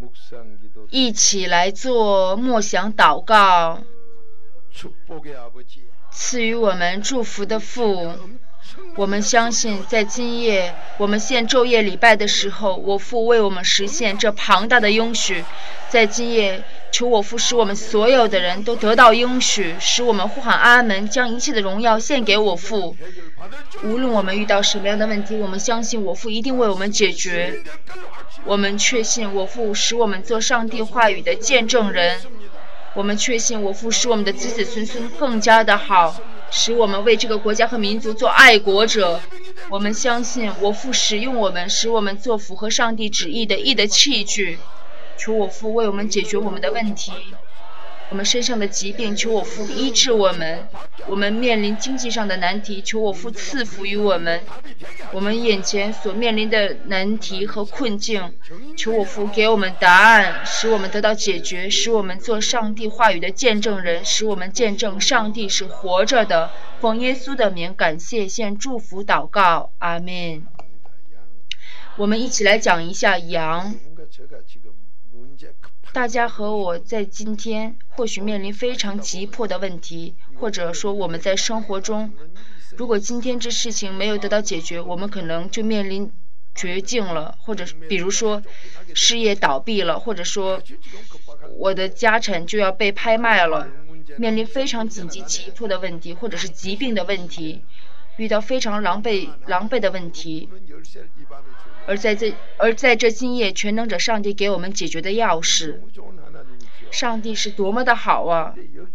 一起来做默想祷告。赐予我们祝福的父，我们相信在今夜我们献昼夜礼拜的时候，我父为我们实现这庞大的应许。在今夜求我父使我们所有的人都得到应许，使我们呼喊阿门，将一切的荣耀献给我父。无论我们遇到什么样的问题，我们相信我父一定为我们解决。我们确信我父使我们做上帝话语的见证人。我们确信我父使我们的子子孙孙更加的好，使我们为这个国家和民族做爱国者。我们相信我父使用我们，使我们做符合上帝旨意的义的器具。求我父为我们解决我们的问题，我们身上的疾病，求我父医治我们。我们面临经济上的难题，求我父赐福于我们。我们眼前所面临的难题和困境，求我父给我们答案，使我们得到解决，使我们做上帝话语的见证人，使我们见证上帝是活着的。奉耶稣的名感谢献祝福祷告，阿们。我们一起来讲一下羊。大家和我在今天或许面临非常急迫的问题，或者说我们在生活中，如果今天这事情没有得到解决，我们可能就面临绝境了，或者比如说事业倒闭了，或者说我的家产就要被拍卖了，面临非常紧急急迫的问题，或者是疾病的问题，遇到非常狼狈的问题。而在这今夜，全能者上帝给我们解决的钥匙。上帝是多么的好啊！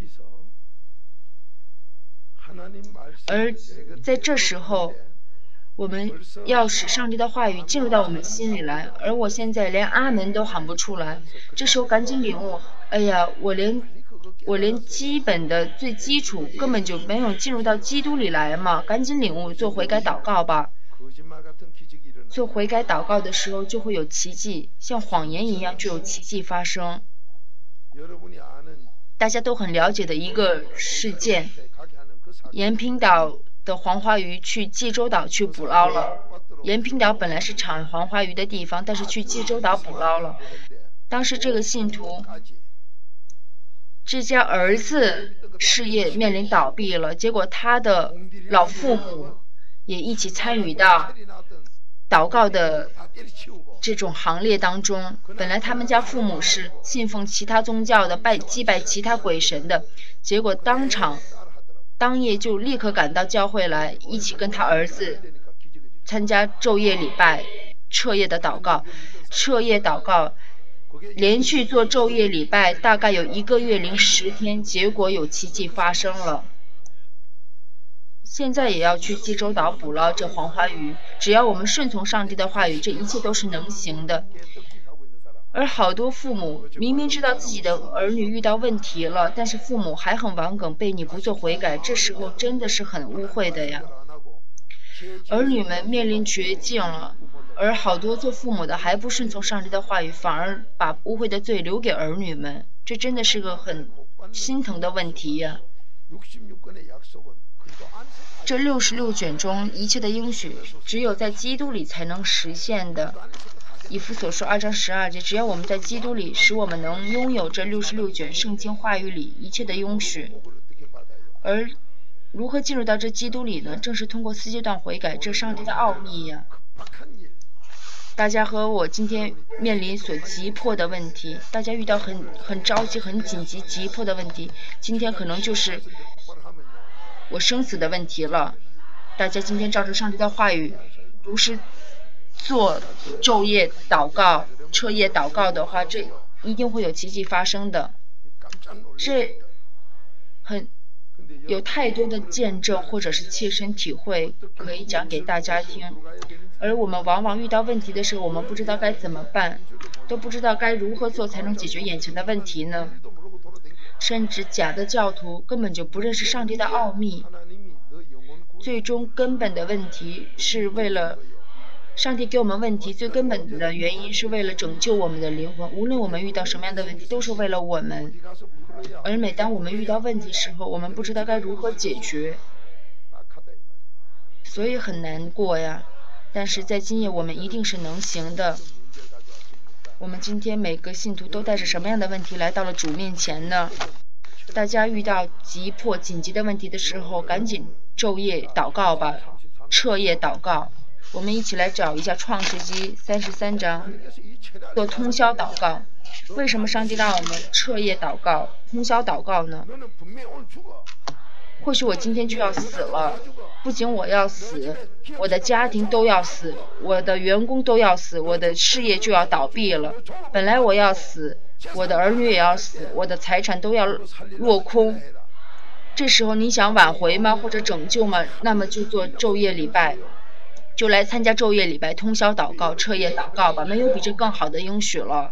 而在这时候，我们要使上帝的话语进入到我们心里来。而我现在连阿门都喊不出来，这时候赶紧领悟。哎呀，我连基本的最基础根本就没有进入到基督里来嘛！赶紧领悟，做悔改祷告吧。做悔改祷告的时候就会有奇迹，像谎言一样就有奇迹发生。大家都很了解的一个事件，延平岛的黄花鱼去济州岛去捕捞了。延平岛本来是产黄花鱼的地方，但是去济州岛捕捞了。当时这个信徒这家儿子事业面临倒闭了，结果他的老父母也一起参与到祷告的这种行列当中。本来他们家父母是信奉其他宗教的，祭拜其他鬼神的，结果当夜就立刻赶到教会来，一起跟他儿子参加昼夜礼拜，彻夜祷告，连续做昼夜礼拜大概有1个月零10天，结果有奇迹发生了。现在也要去济州岛捕捞这黄花鱼，只要我们顺从上帝的话语，这一切都是能行的。而好多父母明明知道自己的儿女遇到问题了，但是父母还很顽梗，悖逆不做悔改，这时候真的是很污秽的呀。儿女们面临绝境了，而好多做父母的还不顺从上帝的话语，反而把污秽的罪留给儿女们，这真的是个很心疼的问题呀。这66卷中一切的应许只有在基督里才能实现的。以弗所书2章12节，只要我们在基督里，使我们能拥有这66卷圣经话语里一切的应许。而如何进入到这基督里呢？正是通过4阶段悔改，这上帝的奥秘呀。大家和我今天面临所急迫的问题，大家遇到很着急、很紧急、急迫的问题，今天可能就是我生死的问题了。大家今天照着上帝的话语，如是做昼夜祷告、彻夜祷告的话，这一定会有奇迹发生的。这有太多的见证或者是切身体会可以讲给大家听。而我们往往遇到问题的时候，我们不知道该怎么办，都不知道该如何做才能解决眼前的问题呢？甚至假的教徒根本就不认识上帝的奥秘。最终根本的问题是为了上帝给我们问题，最根本的原因是为了拯救我们的灵魂。无论我们遇到什么样的问题，都是为了我们。而每当我们遇到问题时候，我们不知道该如何解决，所以很难过呀。但是在今夜我们一定是能行的。 我们今天每个信徒都带着什么样的问题来到了主面前呢？大家遇到急迫紧急的问题的时候，赶紧昼夜祷告吧，彻夜祷告。我们一起来找一下创世纪33章，做通宵祷告。为什么上帝让我们彻夜祷告、通宵祷告呢？或许我今天就要死了，不仅我要死，我的家庭都要死，我的员工都要死，我的事业就要倒闭了。本来我要死，我的儿女也要死，我的财产都要落空。这时候你想挽回吗？或者拯救吗？那么就做昼夜礼拜，就来参加昼夜礼拜、通宵祷告、彻夜祷告吧，没有比这更好的应许了。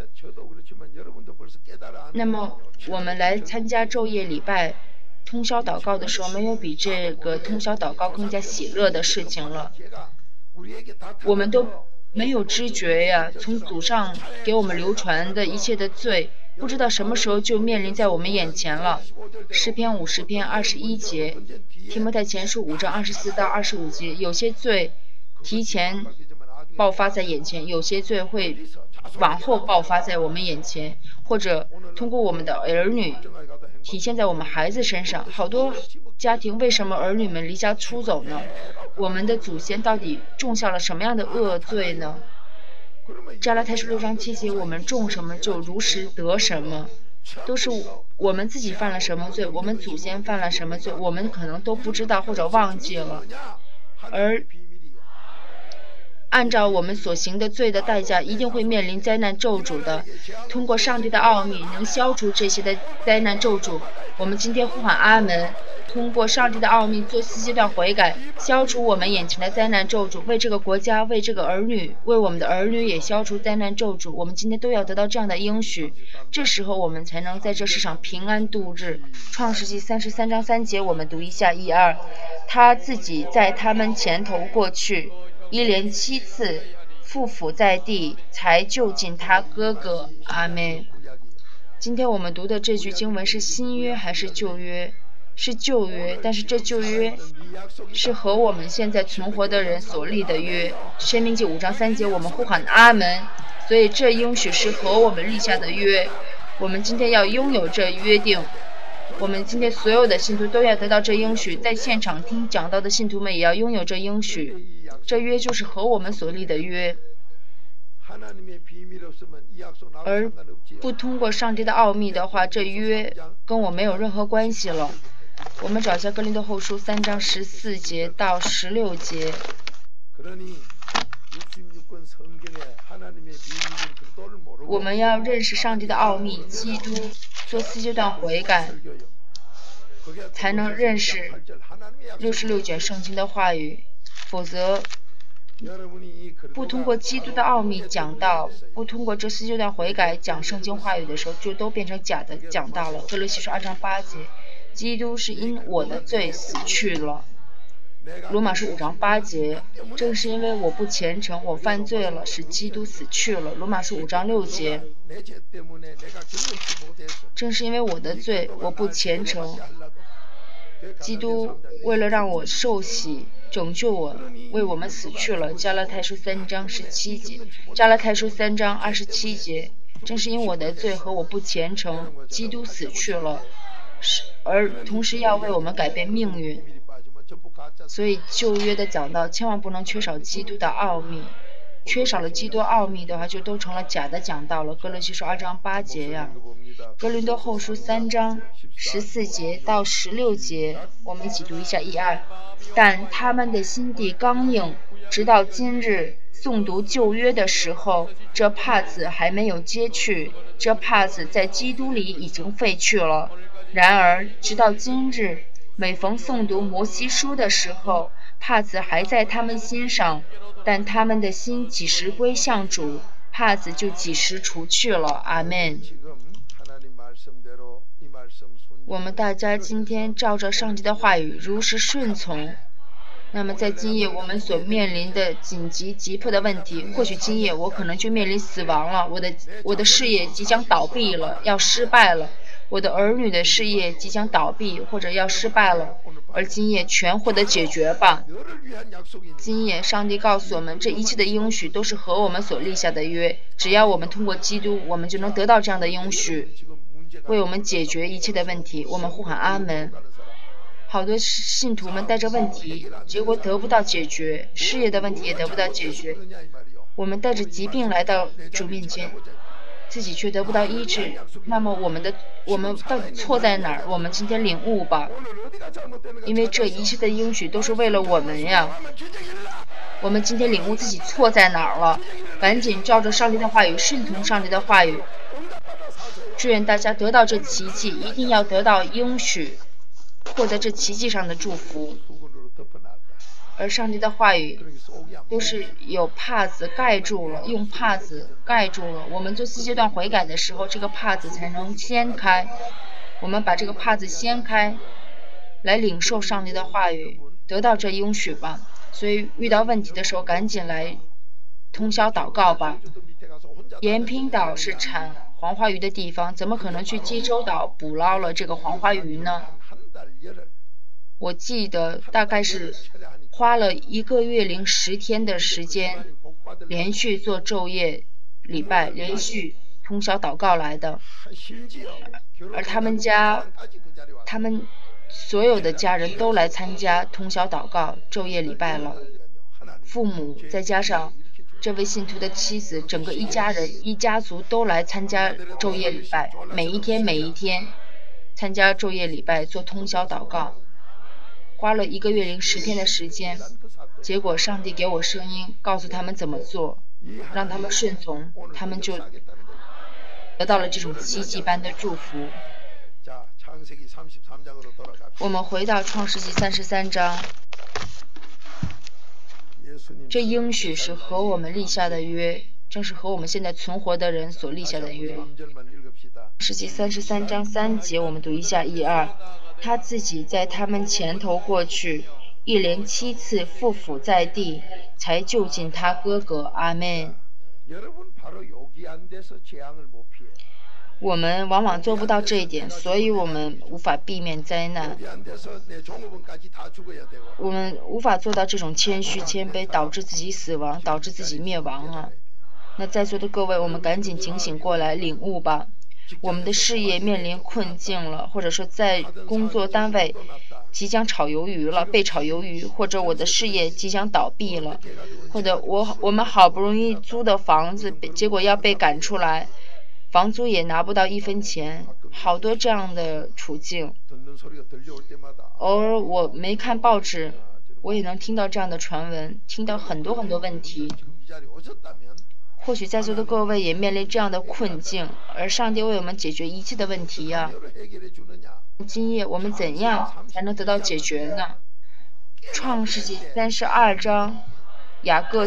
那么我们来参加昼夜礼拜、通宵祷告的时候，没有比这个通宵祷告更加喜乐的事情了。我们都没有知觉呀，从祖上给我们流传的一切的罪，不知道什么时候就面临在我们眼前了。诗篇50篇21节，提摩太前书5章24到25节，有些罪提前爆发在眼前，有些罪会往后爆发在我们眼前，或者通过我们的儿女体现在我们孩子身上。好多家庭为什么儿女们离家出走呢？我们的祖先到底种下了什么样的恶罪呢？加拉太书6章7节，我们种什么就如实得什么，都是我们自己犯了什么罪，我们祖先犯了什么罪，我们可能都不知道或者忘记了，而按照我们所行的罪的代价，一定会面临灾难咒诅的。通过上帝的奥秘，能消除这些的灾难咒诅。我们今天呼喊阿门。通过上帝的奥秘做4阶段悔改，消除我们眼前的灾难咒诅，为这个国家，为这个儿女，为我们的儿女也消除灾难咒诅。我们今天都要得到这样的应许，这时候我们才能在这世上平安度日。创世纪33章3节，我们读一下1、2。他自己在他们前头过去，一连7次匍匐在地，才救进他哥哥。阿们。今天我们读的这句经文是新约还是旧约？是旧约，但是这旧约是和我们现在存活的人所立的约。申命记5章3节，我们呼喊阿门。所以这应许是和我们立下的约，我们今天要拥有这约定。我们今天所有的信徒都要得到这应许，在现场听讲道的信徒们也要拥有这应许。这约就是和我们所立的约，而不通过上帝的奥秘的话，这约跟我没有任何关系了。我们找一下哥林多后书3章14节到16节。我们要认识上帝的奥秘，基督，做4阶段悔改，才能认识66卷圣经的话语，否则不通过基督的奥秘讲道，不通过这4阶段悔改讲圣经话语的时候，就都变成假的讲道了。哥罗西书2章8节，基督是因我的罪死去了。罗马书5章8节，正是因为我不虔诚，我犯罪了，使基督死去了。罗马书5章6节，正是因为我的罪，我不虔诚，基督为了让我受洗拯救我，为我们死去了。加拉太书3章17节，加拉太书3章27节，正是因我的罪和我不虔诚，基督死去了，而同时要为我们改变命运。所以旧约的讲道千万不能缺少基督的奥秘，缺少了基督奥秘的话，就都成了假的讲道了。哥罗西书2章8节呀，哥林多后书3章14节到16节，我们一起读一下1、2。但他们的心地刚硬，直到今日诵读旧约的时候，这帕子还没有揭去，这帕子在基督里已经废去了。然而直到今日，每逢诵读摩西书的时候，帕子还在他们心上，但他们的心几时归向主，帕子就几时除去了。阿们。我们大家今天照着上帝的话语如实顺从，那么在今夜我们所面临的紧急急迫的问题，或许今夜我可能就面临死亡了，我的事业即将倒闭了，要失败了， 我的儿女的事业即将倒闭或者要失败了，而今夜全获得解决吧。今夜上帝告诉我们，这一切的应许都是和我们所立下的约，只要我们通过基督，我们就能得到这样的应许，为我们解决一切的问题。我们呼喊阿门。好多信徒们带着问题，结果得不到解决，事业的问题也得不到解决。我们带着疾病来到主面前，自己却得不到医治，那么我们到底错在哪儿？我们今天领悟吧，因为这一切的应许都是为了我们呀。我们今天领悟自己错在哪儿了，赶紧照着上帝的话语，顺从上帝的话语。祝愿大家得到这奇迹，一定要得到应许，获得这奇迹上的祝福。而上帝的话语都是有帕子盖住了，用帕子盖住了。我们做四阶段悔改的时候，这个帕子才能掀开。我们把这个帕子掀开，来领受上帝的话语，得到这应许吧。所以遇到问题的时候，赶紧来通宵祷告吧。延平岛是产黄花鱼的地方，怎么可能去济州岛捕捞了这个黄花鱼呢？我记得大概是花了1个月零10天的时间，连续做昼夜礼拜，连续通宵祷告来的。而他们所有的家人都来参加通宵祷告、昼夜礼拜了。父母再加上这位信徒的妻子，整个一家族都来参加昼夜礼拜，每一天参加昼夜礼拜，做通宵祷告。花了1个月零10天的时间，结果上帝给我声音，告诉他们怎么做，让他们顺从，他们就得到了这种奇迹般的祝福。我们回到创世纪33章，这应许是和我们立下的约，正是和我们现在存活的人所立下的约。创世纪33章3节，我们读一下1、2。他自己在他们前头过去，一连7次匍匐在地，才救进他哥哥。阿们。我们往往做不到这一点，所以我们无法避免灾难。我们无法做到这种谦虚谦卑，导致自己死亡，导致自己灭亡啊！那在座的各位，我们赶紧警醒过来，领悟吧。我们的事业面临困境了，或者说在工作单位即将炒鱿鱼了，被炒鱿鱼，或者我的事业即将倒闭了，或者我们好不容易租的房子，结果要被赶出来，房租也拿不到1分钱，好多这样的处境。偶尔我没看报纸，我也能听到这样的传闻，听到很多问题。或许在座的各位也面临这样的困境，而上帝为我们解决一切的问题呀。今夜我们怎样才能得到解决呢？创世纪32章，雅各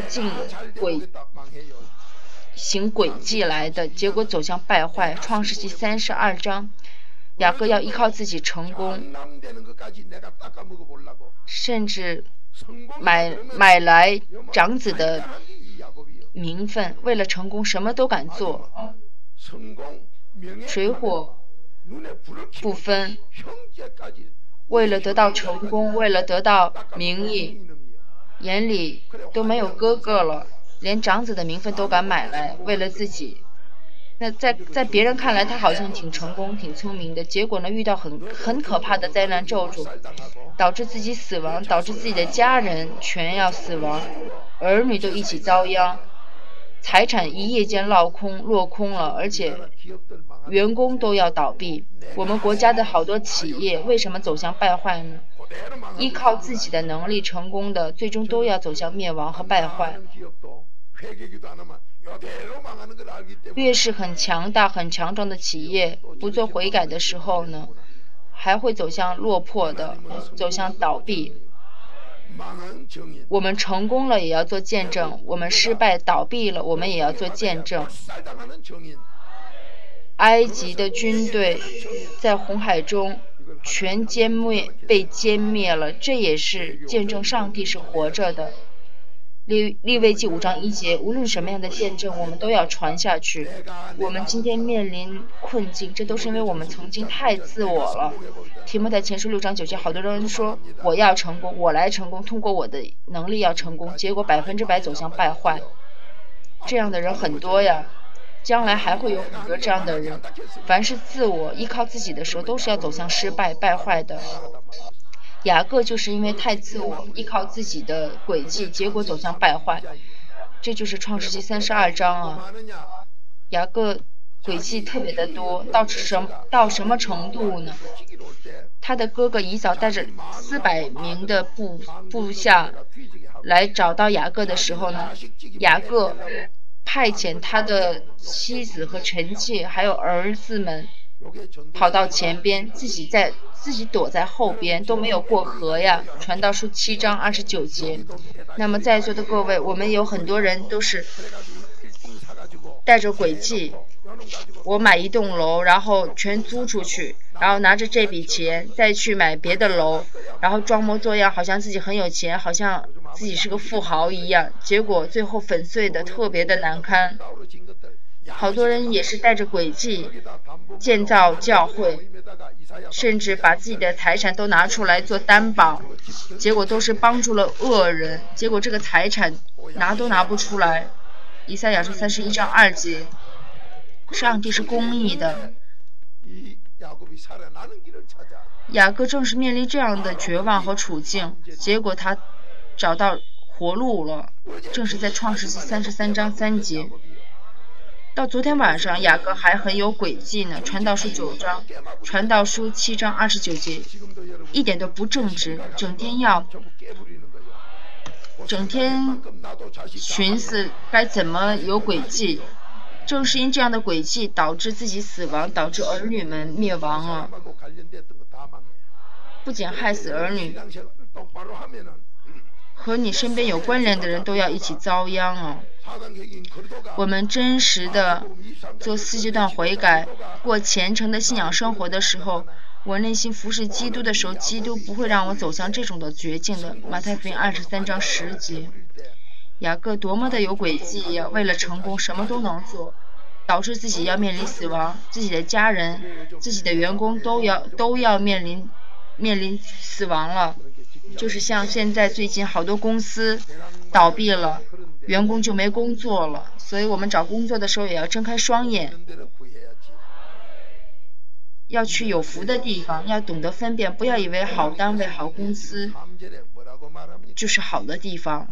行诡计来的，结果走向败坏。创世纪32章，雅各要依靠自己成功，甚至买来长子的名分，为了成功什么都敢做，水火不分，为了得到成功，为了得到名义，眼里都没有哥哥了，连长子的名分都敢买来，为了自己。那在别人看来他好像挺成功挺聪明的，结果呢遇到很可怕的灾难咒诅，导致自己死亡，导致自己的家人全要死亡，儿女都一起遭殃，财产一夜间落空了，而且员工都要倒闭。我们国家的好多企业为什么走向败坏呢？依靠自己的能力成功的，最终都要走向灭亡和败坏。越是很强大很强壮的企业，不做悔改的时候呢，还会走向落魄的，走向倒闭。我们成功了也要做见证，我们失败倒闭了我们也要做见证。埃及的军队在红海中全被歼灭了，这也是见证上帝是活着的。 利未记5章1节，无论什么样的见证，我们都要传下去。我们今天面临困境，这都是因为我们曾经太自我了。提摩太前书6章9节，好多人说我要成功，我来成功，通过我的能力要成功，结果100%走向败坏。这样的人很多呀，将来还会有很多这样的人。凡是自我依靠自己的时候，都是要走向失败败坏的。雅各就是因为太自我，依靠自己的诡计，结果走向败坏。这就是创世纪32章啊。雅各诡计特别的多，到什么程度呢？他的哥哥以扫带着400名的部下来找到雅各的时候呢，雅各派遣他的妻子和臣妾还有儿子们跑到前边，自己躲在后边，都没有过河呀。传道书7章29节。那么在座的各位，我们有很多人都是带着诡计，我买一栋楼，然后全租出去，然后拿着这笔钱再去买别的楼，然后装模作样，好像自己很有钱，好像自己是个富豪一样，结果最后粉碎的特别的难堪。好多人也是带着诡计建造教会，甚至把自己的财产都拿出来做担保，结果都是帮助了恶人，结果这个财产拿都拿不出来。以赛亚书31章2节，上帝是公义的。雅各正是面临这样的绝望和处境，结果他找到活路了，正是在创世纪33章3节。到昨天晚上，雅各还很有诡计呢。传道书9章，传道书7章29节，一点都不正直，整天寻思该怎么有诡计。正是因这样的诡计，导致自己死亡，导致儿女们灭亡啊！不仅害死儿女，和你身边有关联的人都要一起遭殃啊！我们真实的做4阶段悔改，过虔诚的信仰生活的时候，我内心服侍基督的时候，基督不会让我走向这种的绝境的。马太福音23章10节。雅各多么的有诡计呀！为了成功什么都能做，导致自己要面临死亡，自己的家人、自己的员工都要面临死亡了。就是像现在最近好多公司倒闭了，员工就没工作了，所以我们找工作的时候也要睁开双眼，要去有福的地方，要懂得分辨，不要以为好单位、好公司就是好的地方。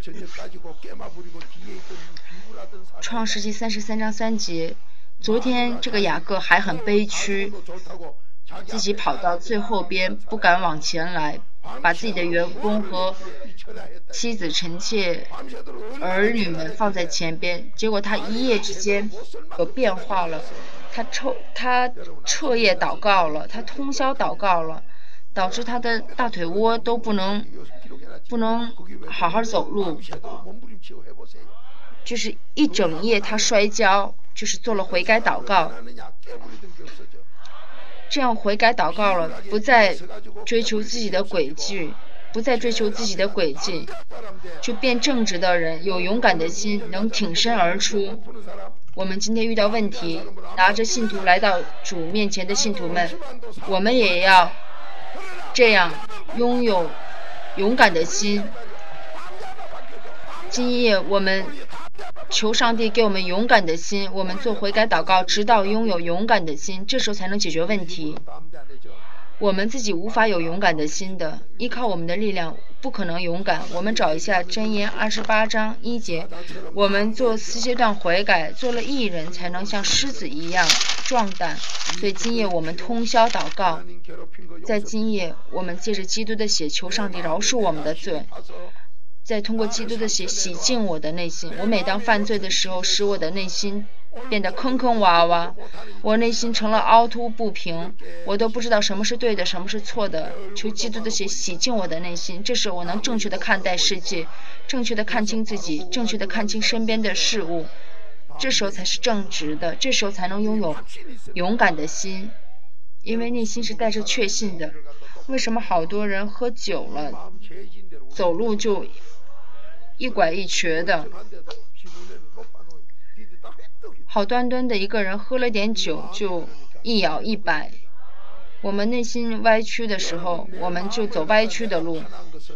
创世纪33章3节，昨天这个雅各还很悲屈，自己跑到最后边，不敢往前来，把自己的员工和妻子、臣妾、儿女们放在前边，结果他一夜之间有变化了，他彻夜祷告了，他通宵祷告了，导致他的大腿窝都不能好好走路，就是一整夜他摔跤，就是做了悔改祷告。这样悔改祷告了，不再追求自己的诡计，就变正直的人，有勇敢的心，能挺身而出。我们今天遇到问题，拿着信徒来到主面前的信徒们，我们也要这样拥有勇敢的心。今夜我们求上帝给我们勇敢的心，我们做悔改祷告，直到拥有勇敢的心，这时候才能解决问题。我们自己无法有勇敢的心的，依靠我们的力量不可能勇敢。我们找一下箴言28章1节，我们做4阶段悔改，做了义人，才能像狮子一样壮胆。所以今夜我们通宵祷告，在今夜我们借着基督的血求上帝饶恕我们的罪，再通过基督的血洗净我的内心。我每当犯罪的时候，使我的内心变得坑坑洼洼，我内心成了凹凸不平，我都不知道什么是对的，什么是错的。求基督的血洗净我的内心，这时我能正确的看待世界，正确的看清自己，正确的看清身边的事物，这时候才是正直的，这时候才能拥有勇敢的心，因为内心是带着确信的。为什么好多人喝酒了，走路就一拐一瘸的。好端端的一个人喝了点酒就一摇一摆。我们内心歪曲的时候，我们就走歪曲的路。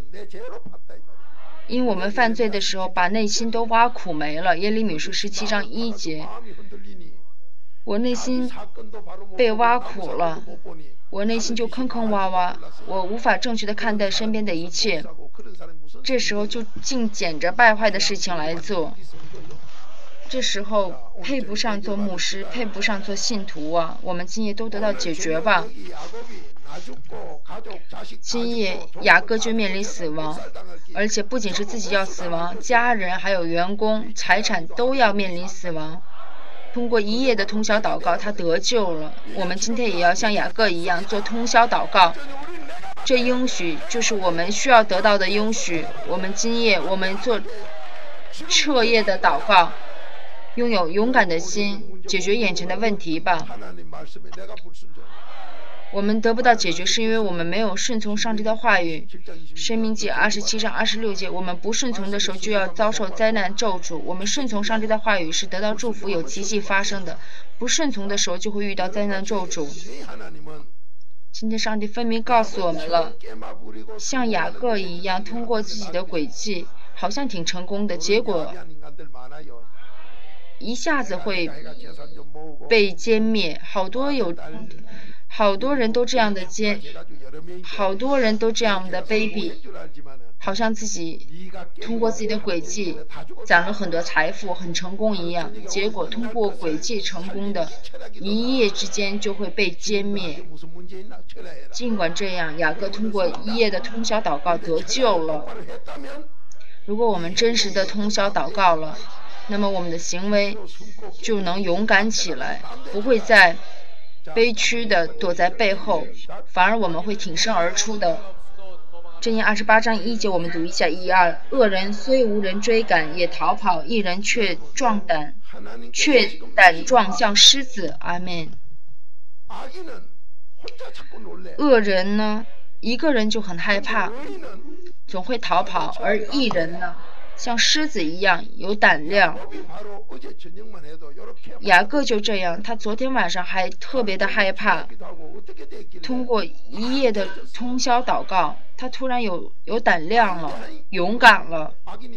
因为我们犯罪的时候把内心都挖苦没了。耶利米书17章1节，我内心被挖苦了，我内心就坑坑洼洼，我无法正确的看待身边的一切。这时候就尽捡着败坏的事情来做。这时候配不上做牧师，配不上做信徒啊！我们今夜都得到解决吧。今夜雅各就面临死亡，而且不仅是自己要死亡，家人还有员工财产都要面临死亡。通过一夜的通宵祷告，他得救了。我们今天也要像雅各一样做通宵祷告，这应许就是我们需要得到的应许。我们今夜我们做彻夜的祷告，拥有勇敢的心，解决眼前的问题吧。我们得不到解决是因为我们没有顺从上帝的话语。申命记27章26节，我们不顺从的时候就要遭受灾难咒诅。我们顺从上帝的话语是得到祝福，有奇迹发生的。不顺从的时候就会遇到灾难咒诅。今天上帝分明告诉我们了，像雅各一样通过自己的诡计好像挺成功的，结果一下子会被歼灭。好多人都这样的好多人都这样的卑鄙，好像自己通过自己的诡计攒了很多财富，很成功一样，结果通过诡计成功的一夜之间就会被歼灭。尽管这样，雅各通过一夜的通宵祷告得救了。如果我们真实的通宵祷告了，那么我们的行为就能勇敢起来，不会再悲屈的躲在背后，反而我们会挺身而出的。箴言28章1节，我们读一下1、2。恶人虽无人追赶，也逃跑；一人却胆壮像狮子。阿们。恶人呢，一个人就很害怕，总会逃跑；而义人呢，像狮子一样有胆量。雅各就这样，他昨天晚上还特别的害怕，通过一夜的通宵祷告，他突然有胆量了，勇敢了。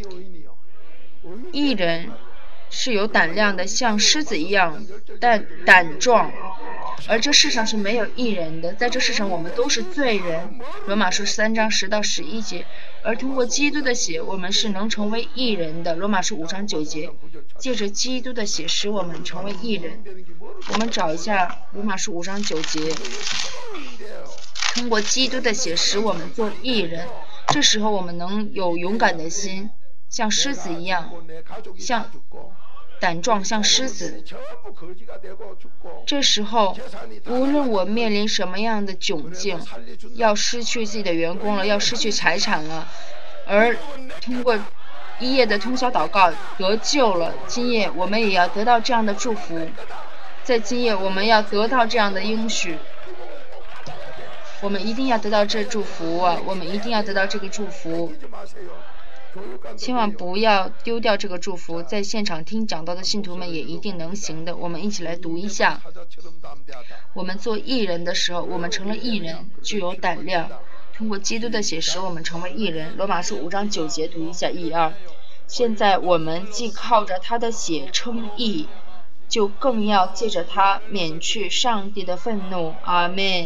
义人是有胆量的，像狮子一样胆壮，而这世上是没有义人的，在这世上我们都是罪人。罗马书3章10到11节，而通过基督的血，我们是能成为义人的。罗马书5章9节，借着基督的血使我们成为义人。我们找一下罗马书5章9节，通过基督的血使我们做义人，这时候我们能有勇敢的心，像狮子一样，像胆壮像狮子。这时候无论我面临什么样的窘境，要失去自己的员工了，要失去财产了，而通过一夜的通宵祷告得救了，今夜我们也要得到这样的祝福。在今夜我们要得到这样的应许，我们一定要得到这祝福啊！我们一定要得到这个祝福，千万不要丢掉这个祝福。在现场听讲道的信徒们也一定能行的。我们一起来读一下。我们做义人的时候，我们成了义人，具有胆量。通过基督的血使我们成为义人。罗马书5章9节，读一下1、2。现在我们既靠着他的血称义，就更要借着他免去上帝的愤怒。阿们。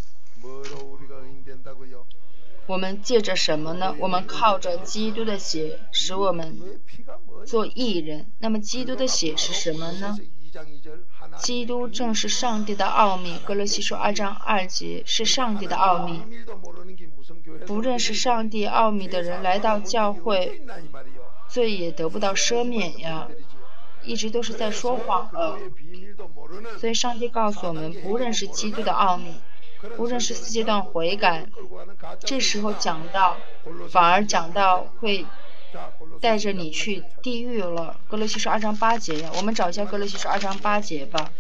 我们借着什么呢？我们靠着基督的血使我们做义人。那么基督的血是什么呢？基督正是上帝的奥秘。哥罗西书2章2节，是上帝的奥秘。不认识上帝奥秘的人来到教会，罪也得不到赦免呀，一直都是在说谎了。所以上帝告诉我们，不认识基督的奥秘，不认识4阶段悔改，这时候讲道反而讲道会带着你去地狱了。哥罗西书2章8节呀，我们找一下哥罗西书2章8节吧。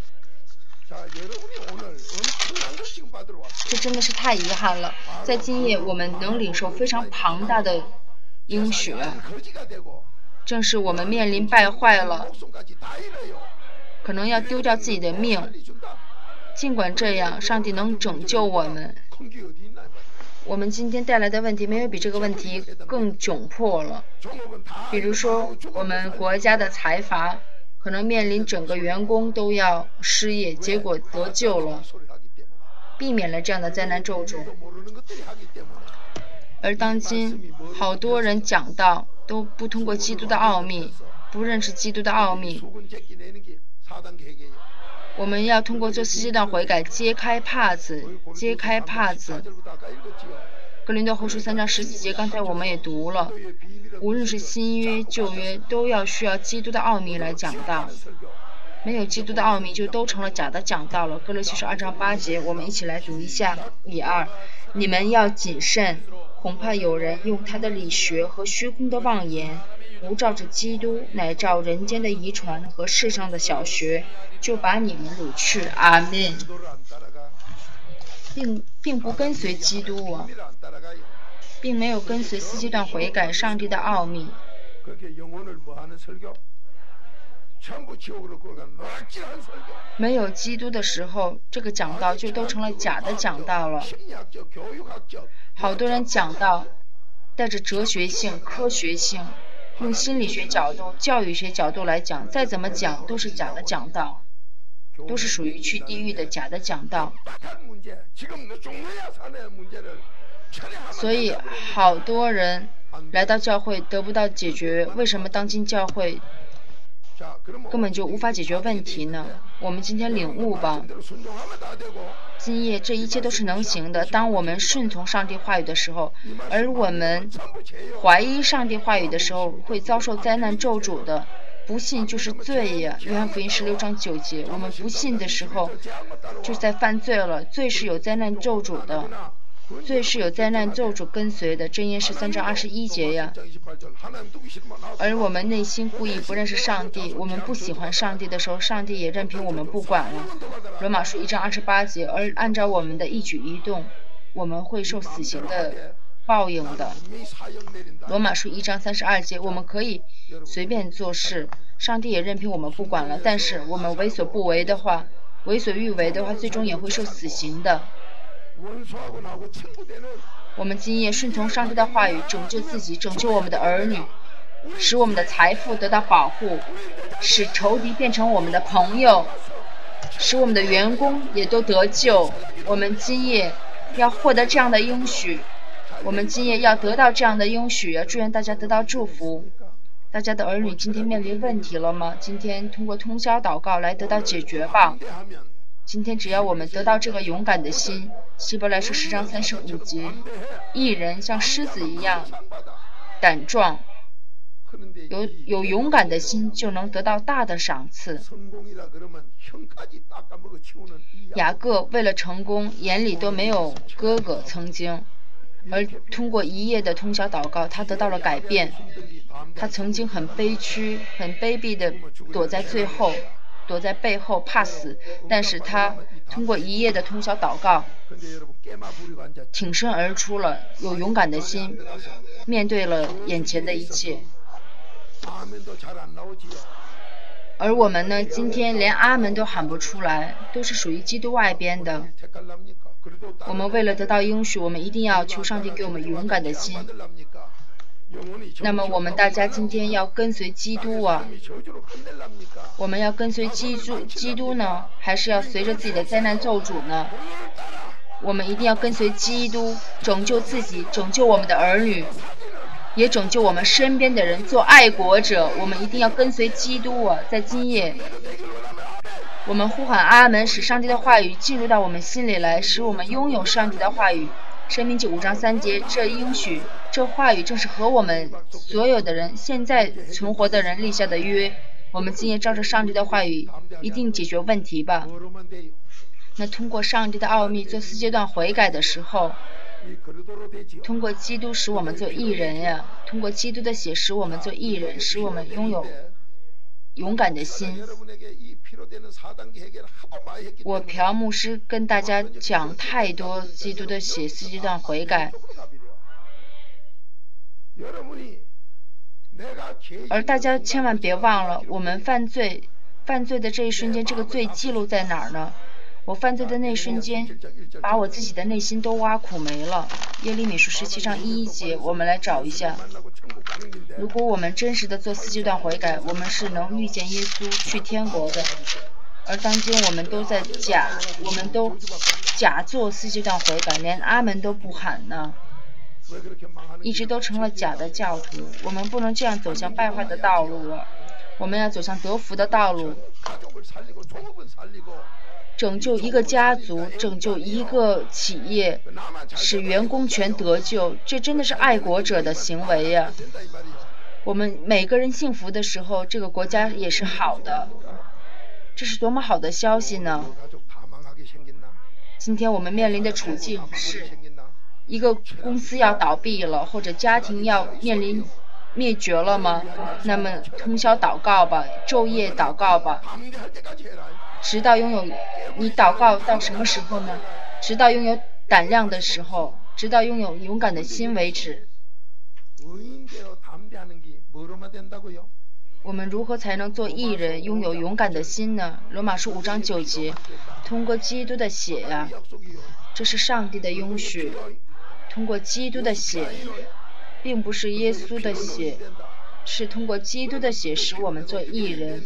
这真的是太遗憾了，在今夜我们能领受非常庞大的应许，正是我们面临败坏了，可能要丢掉自己的命，尽管这样，上帝能拯救我们。我们今天带来的问题没有比这个问题更窘迫了。比如说，我们国家的财阀可能面临整个员工都要失业，结果得救了，避免了这样的灾难咒诅。而当今好多人讲道都不通过基督的奥秘，不认识基督的奥秘。我们要通过做四阶段悔改，揭开帕子。哥林多后书3章14节，刚才我们也读了。无论是新约旧约，都要需要基督的奥秘来讲道。没有基督的奥秘，就都成了假的讲道了。哥罗西书2章8节，我们一起来读一下1、2。你们要谨慎，恐怕有人用他的理学和虚空的妄言，不照着基督，乃照人间的遗传和世上的小学，就把你们掳去。阿们。并不跟随基督啊，并没有跟随四阶段悔改上帝的奥秘。没有基督的时候，这个讲道就都成了假的讲道了。好多人讲道带着哲学性、科学性，用心理学角度、教育学角度来讲，再怎么讲都是假的讲道，都是属于去地狱的假的讲道。所以好多人来到教会得不到解决，为什么当今教会根本就无法解决问题呢？我们今天领悟吧，今夜这一切都是能行的。当我们顺从上帝话语的时候，而我们怀疑上帝话语的时候，会遭受灾难咒诅的。不信就是罪呀，约翰福音16章9节。我们不信的时候，就在犯罪了。罪是有灾难咒诅的，罪是有灾难咒诅跟随的。箴言13章21节呀。而我们内心故意不认识上帝，我们不喜欢上帝的时候，上帝也任凭我们不管了。罗马书1章28节。而按照我们的一举一动，我们会受死刑的报应的。罗马书1章32节。我们可以随便做事，上帝也任凭我们不管了，但是我们为所欲为的话，最终也会受死刑的。我们今夜顺从上帝的话语，拯救自己，拯救我们的儿女，使我们的财富得到保护，使仇敌变成我们的朋友，使我们的员工也都得救。我们今夜要获得这样的应许，我们今夜要得到这样的应许，祝愿大家得到祝福。大家的儿女今天面临问题了吗？今天通过通宵祷告来得到解决吧。今天只要我们得到这个勇敢的心，希伯来书10章35节，义人像狮子一样胆壮，有勇敢的心就能得到大的赏赐。雅各为了成功，眼里都没有哥哥曾经，而通过一夜的通宵祷告，他得到了改变。他曾经很悲屈、很卑鄙的躲在背后怕死，但是他通过一夜的通宵祷告，挺身而出了，有勇敢的心，面对了眼前的一切。而我们呢，今天连阿门都喊不出来，都是属于基督外边的。我们为了得到应许，我们一定要求上帝给我们勇敢的心。那么我们大家今天要跟随基督啊，我们要跟随基督呢，还是要随着自己的灾难咒诅呢？我们一定要跟随基督，拯救自己，拯救我们的儿女，也拯救我们身边的人，做爱国者。我们一定要跟随基督啊！在今夜，我们呼喊阿门，使上帝的话语进入到我们心里来，使我们拥有上帝的话语。申命记5章3节，这应许，这话语正是和我们所有的人现在存活的人立下的约。我们今夜照着上帝的话语，一定解决问题吧。那通过上帝的奥秘做4阶段悔改的时候，通过基督使我们做义人呀，通过基督的血使我们做义人，使我们拥有勇敢的心。我朴牧师跟大家讲太多基督的血4阶段悔改， 而大家千万别忘了，我们犯罪的这一瞬间，这个罪记录在哪儿呢？我犯罪的那一瞬间，把我自己的内心都挖苦没了。耶利米书17章1节，我们来找一下。如果我们真实的做4阶段悔改，我们是能遇见耶稣去天国的。而当今我们都假做4阶段悔改，连阿门都不喊呢，一直都成了假的教徒。我们不能这样走向败坏的道路了，我们要走向得福的道路，拯救一个家族，拯救一个企业，使员工全得救，这真的是爱国者的行为呀！我们每个人幸福的时候，这个国家也是好的，这是多么好的消息呢？今天我们面临的处境是一个公司要倒闭了，或者家庭要面临灭绝了吗？那么通宵祷告吧，昼夜祷告吧，直到拥有，你祷告到什么时候呢？直到拥有胆量的时候，直到拥有勇敢的心为止。我们如何才能做义人，拥有勇敢的心呢？罗马书5章9节，通过基督的血呀，这是上帝的应许。通过基督的血，并不是耶稣的血，是通过基督的血使我们做义人。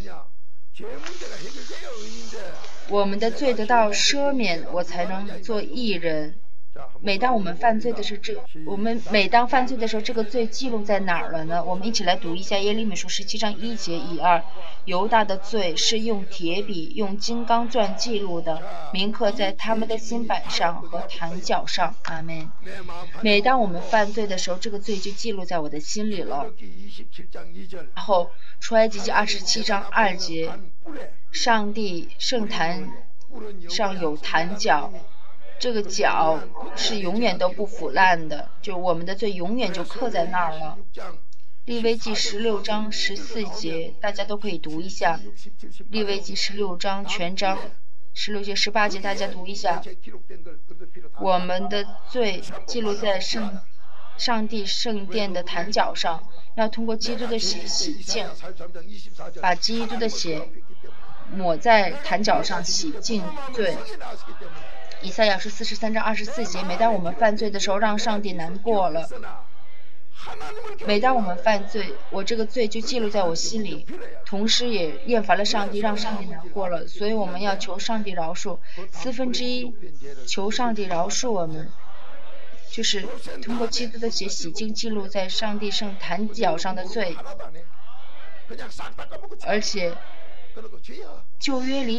我们的罪得到赦免，我才能做义人。每当我们犯罪的时候，这个罪记录在哪儿了呢？我们一起来读一下耶利米书17章1节1、2。犹大的罪是用铁笔、用金刚钻记录的，铭刻在他们的心板上和坛角上。阿们。每当我们犯罪的时候，这个罪就记录在我的心里了。然后出埃及记27章2节，上帝圣坛上有坛角。这个角是永远都不腐烂的，就我们的罪永远就刻在那儿了。利未记16章14节，大家都可以读一下。利未记16章全章16节18节，大家读一下。我们的罪记录在上帝圣殿的坛角上，要通过基督的血洗净，把基督的血抹在坛角上洗净罪。以赛亚书43章24节，每当我们犯罪的时候，让上帝难过了。每当我们犯罪，我这个罪就记录在我心里，同时也厌烦了上帝，让上帝难过了。所以我们要求上帝饶恕1/4，求上帝饶恕我们，就是通过基督的血洗净记录在上帝圣坛角上的罪。而且旧约里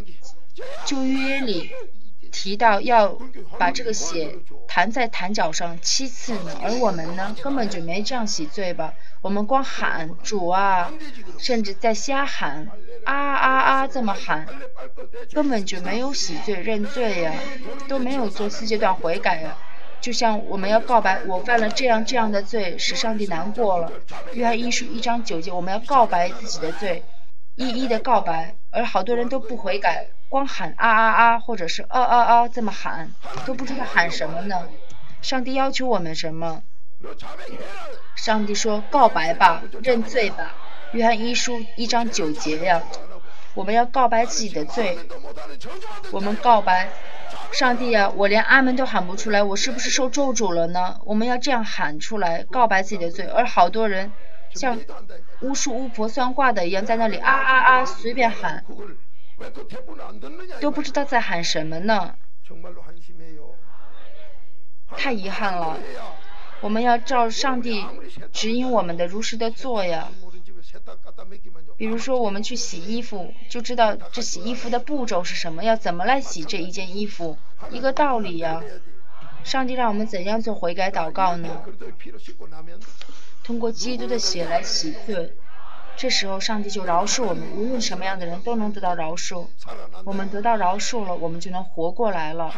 提到要把这个血弹在坛角上7次呢，而我们呢根本就没这样洗罪吧？我们光喊主啊，甚至在瞎喊啊这么喊，根本就没有洗罪认罪呀，都没有做4阶段悔改呀。就像我们要告白，我犯了这样的罪，使上帝难过了。约翰1书1章9节，我们要告白自己的罪，一一的告白，而好多人都不悔改。光喊啊，或者是这么喊，都不知道喊什么呢？上帝要求我们什么？上帝说告白吧，认罪吧。约翰1书1章9节呀，我们要告白自己的罪。我们告白，上帝呀，我连阿门都喊不出来，我是不是受咒诅了呢？我们要这样喊出来，告白自己的罪。而好多人像巫术巫婆算卦的一样，在那里随便喊，都不知道在喊什么呢，太遗憾了。我们要照上帝指引我们的如实的做呀。比如说我们去洗衣服，就知道这洗衣服的步骤是什么，要怎么来洗这一件衣服，一个道理呀。上帝让我们怎样做悔改祷告呢？通过基督的血来洗罪，这时候上帝就饶恕我们，无论什么样的人都能得到饶恕。我们得到饶恕了，我们就能活过来了。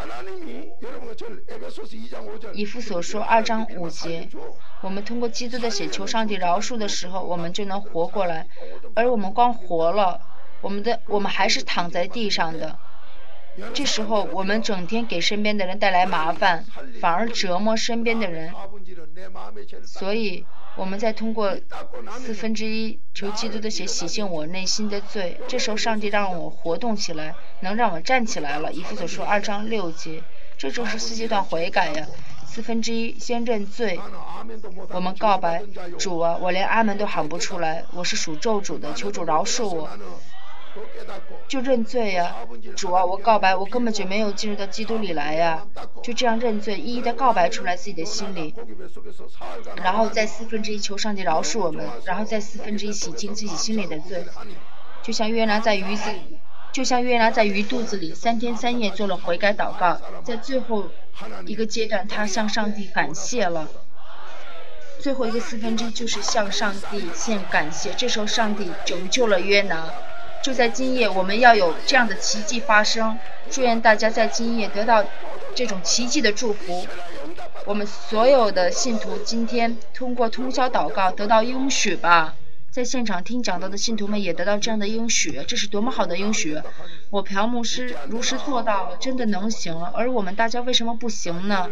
以弗所说2章5节，我们通过基督的血求上帝饶恕的时候，我们就能活过来。而我们光活了，我们还是躺在地上的。这时候我们整天给身边的人带来麻烦，反而折磨身边的人。所以我们再通过1/4求基督的血洗净我内心的罪。这时候上帝让我活动起来，能让我站起来了。以弗所书2章6节，这就是4阶段悔改呀。1/4先认罪，我们告白主啊，我连阿门都喊不出来，我是属咒诅的，求主饶恕我。就认罪呀，主啊，我告白，我根本就没有进入到基督里来呀，就这样认罪，一一的告白出来自己的心里，然后在1/4求上帝饶恕我们，然后在1/4洗净自己心里的罪，就像约拿在鱼肚子里3天3夜做了悔改祷告，在最后一个阶段，他向上帝感谢了。最后一个1/4就是向上帝献感谢，这时候上帝拯救了约拿。就在今夜，我们要有这样的奇迹发生。祝愿大家在今夜得到这种奇迹的祝福。我们所有的信徒今天通过通宵祷告得到应许吧。在现场听讲道的信徒们也得到这样的应许，这是多么好的应许！我朴牧师如实做到了，真的能行了。而我们大家为什么不行呢？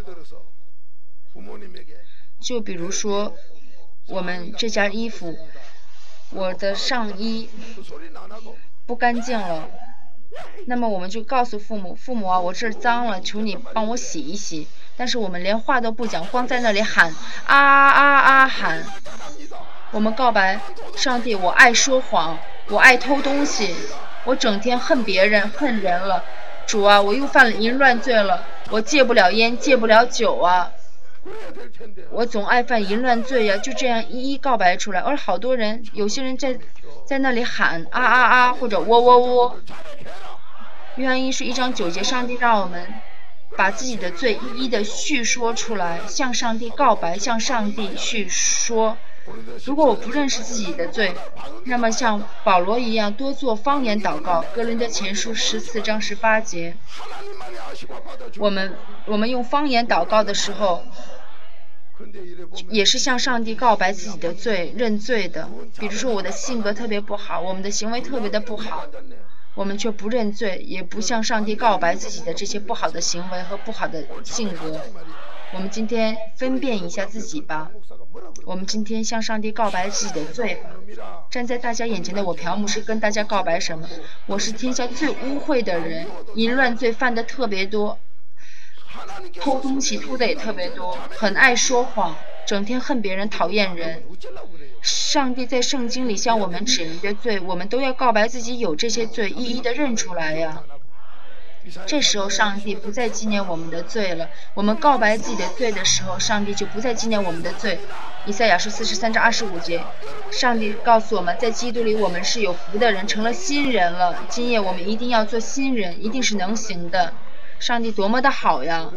就比如说，我们这件衣服，我的上衣不干净了，那么我们就告诉父母，父母啊，我这儿脏了，求你帮我洗一洗。但是我们连话都不讲，光在那里喊啊啊啊喊。我们告白上帝，我爱说谎，我爱偷东西，我整天恨别人恨人了。主啊，我又犯了淫乱罪了，我戒不了烟，戒不了酒啊，我总爱犯淫乱罪呀，就这样一一告白出来。而好多人，有些人在那里喊啊啊啊，或者喔喔喔。约翰一书1章9节，上帝让我们把自己的罪一一的叙说出来，向上帝告白，向上帝叙说。如果我不认识自己的罪，那么像保罗一样多做方言祷告。哥林多前书14章18节，我们用方言祷告的时候，也是向上帝告白自己的罪，认罪的。比如说我的性格特别不好，我们的行为特别的不好，我们却不认罪，也不向上帝告白自己的这些不好的行为和不好的性格。我们今天分辨一下自己吧，我们今天向上帝告白自己的罪吧。站在大家眼前的我朴牧师跟大家告白什么？我是天下最污秽的人，淫乱罪犯的特别多，偷东西偷的也特别多，很爱说谎，整天恨别人讨厌人。上帝在圣经里向我们指明的罪，我们都要告白自己有这些罪，一一的认出来呀。这时候上帝不再纪念我们的罪了，我们告白自己的罪的时候，上帝就不再纪念我们的罪。以赛亚书43章25节，上帝告诉我们，在基督里我们是有福的人，成了新人了。今夜我们一定要做新人，一定是能行的。上帝多么的好呀！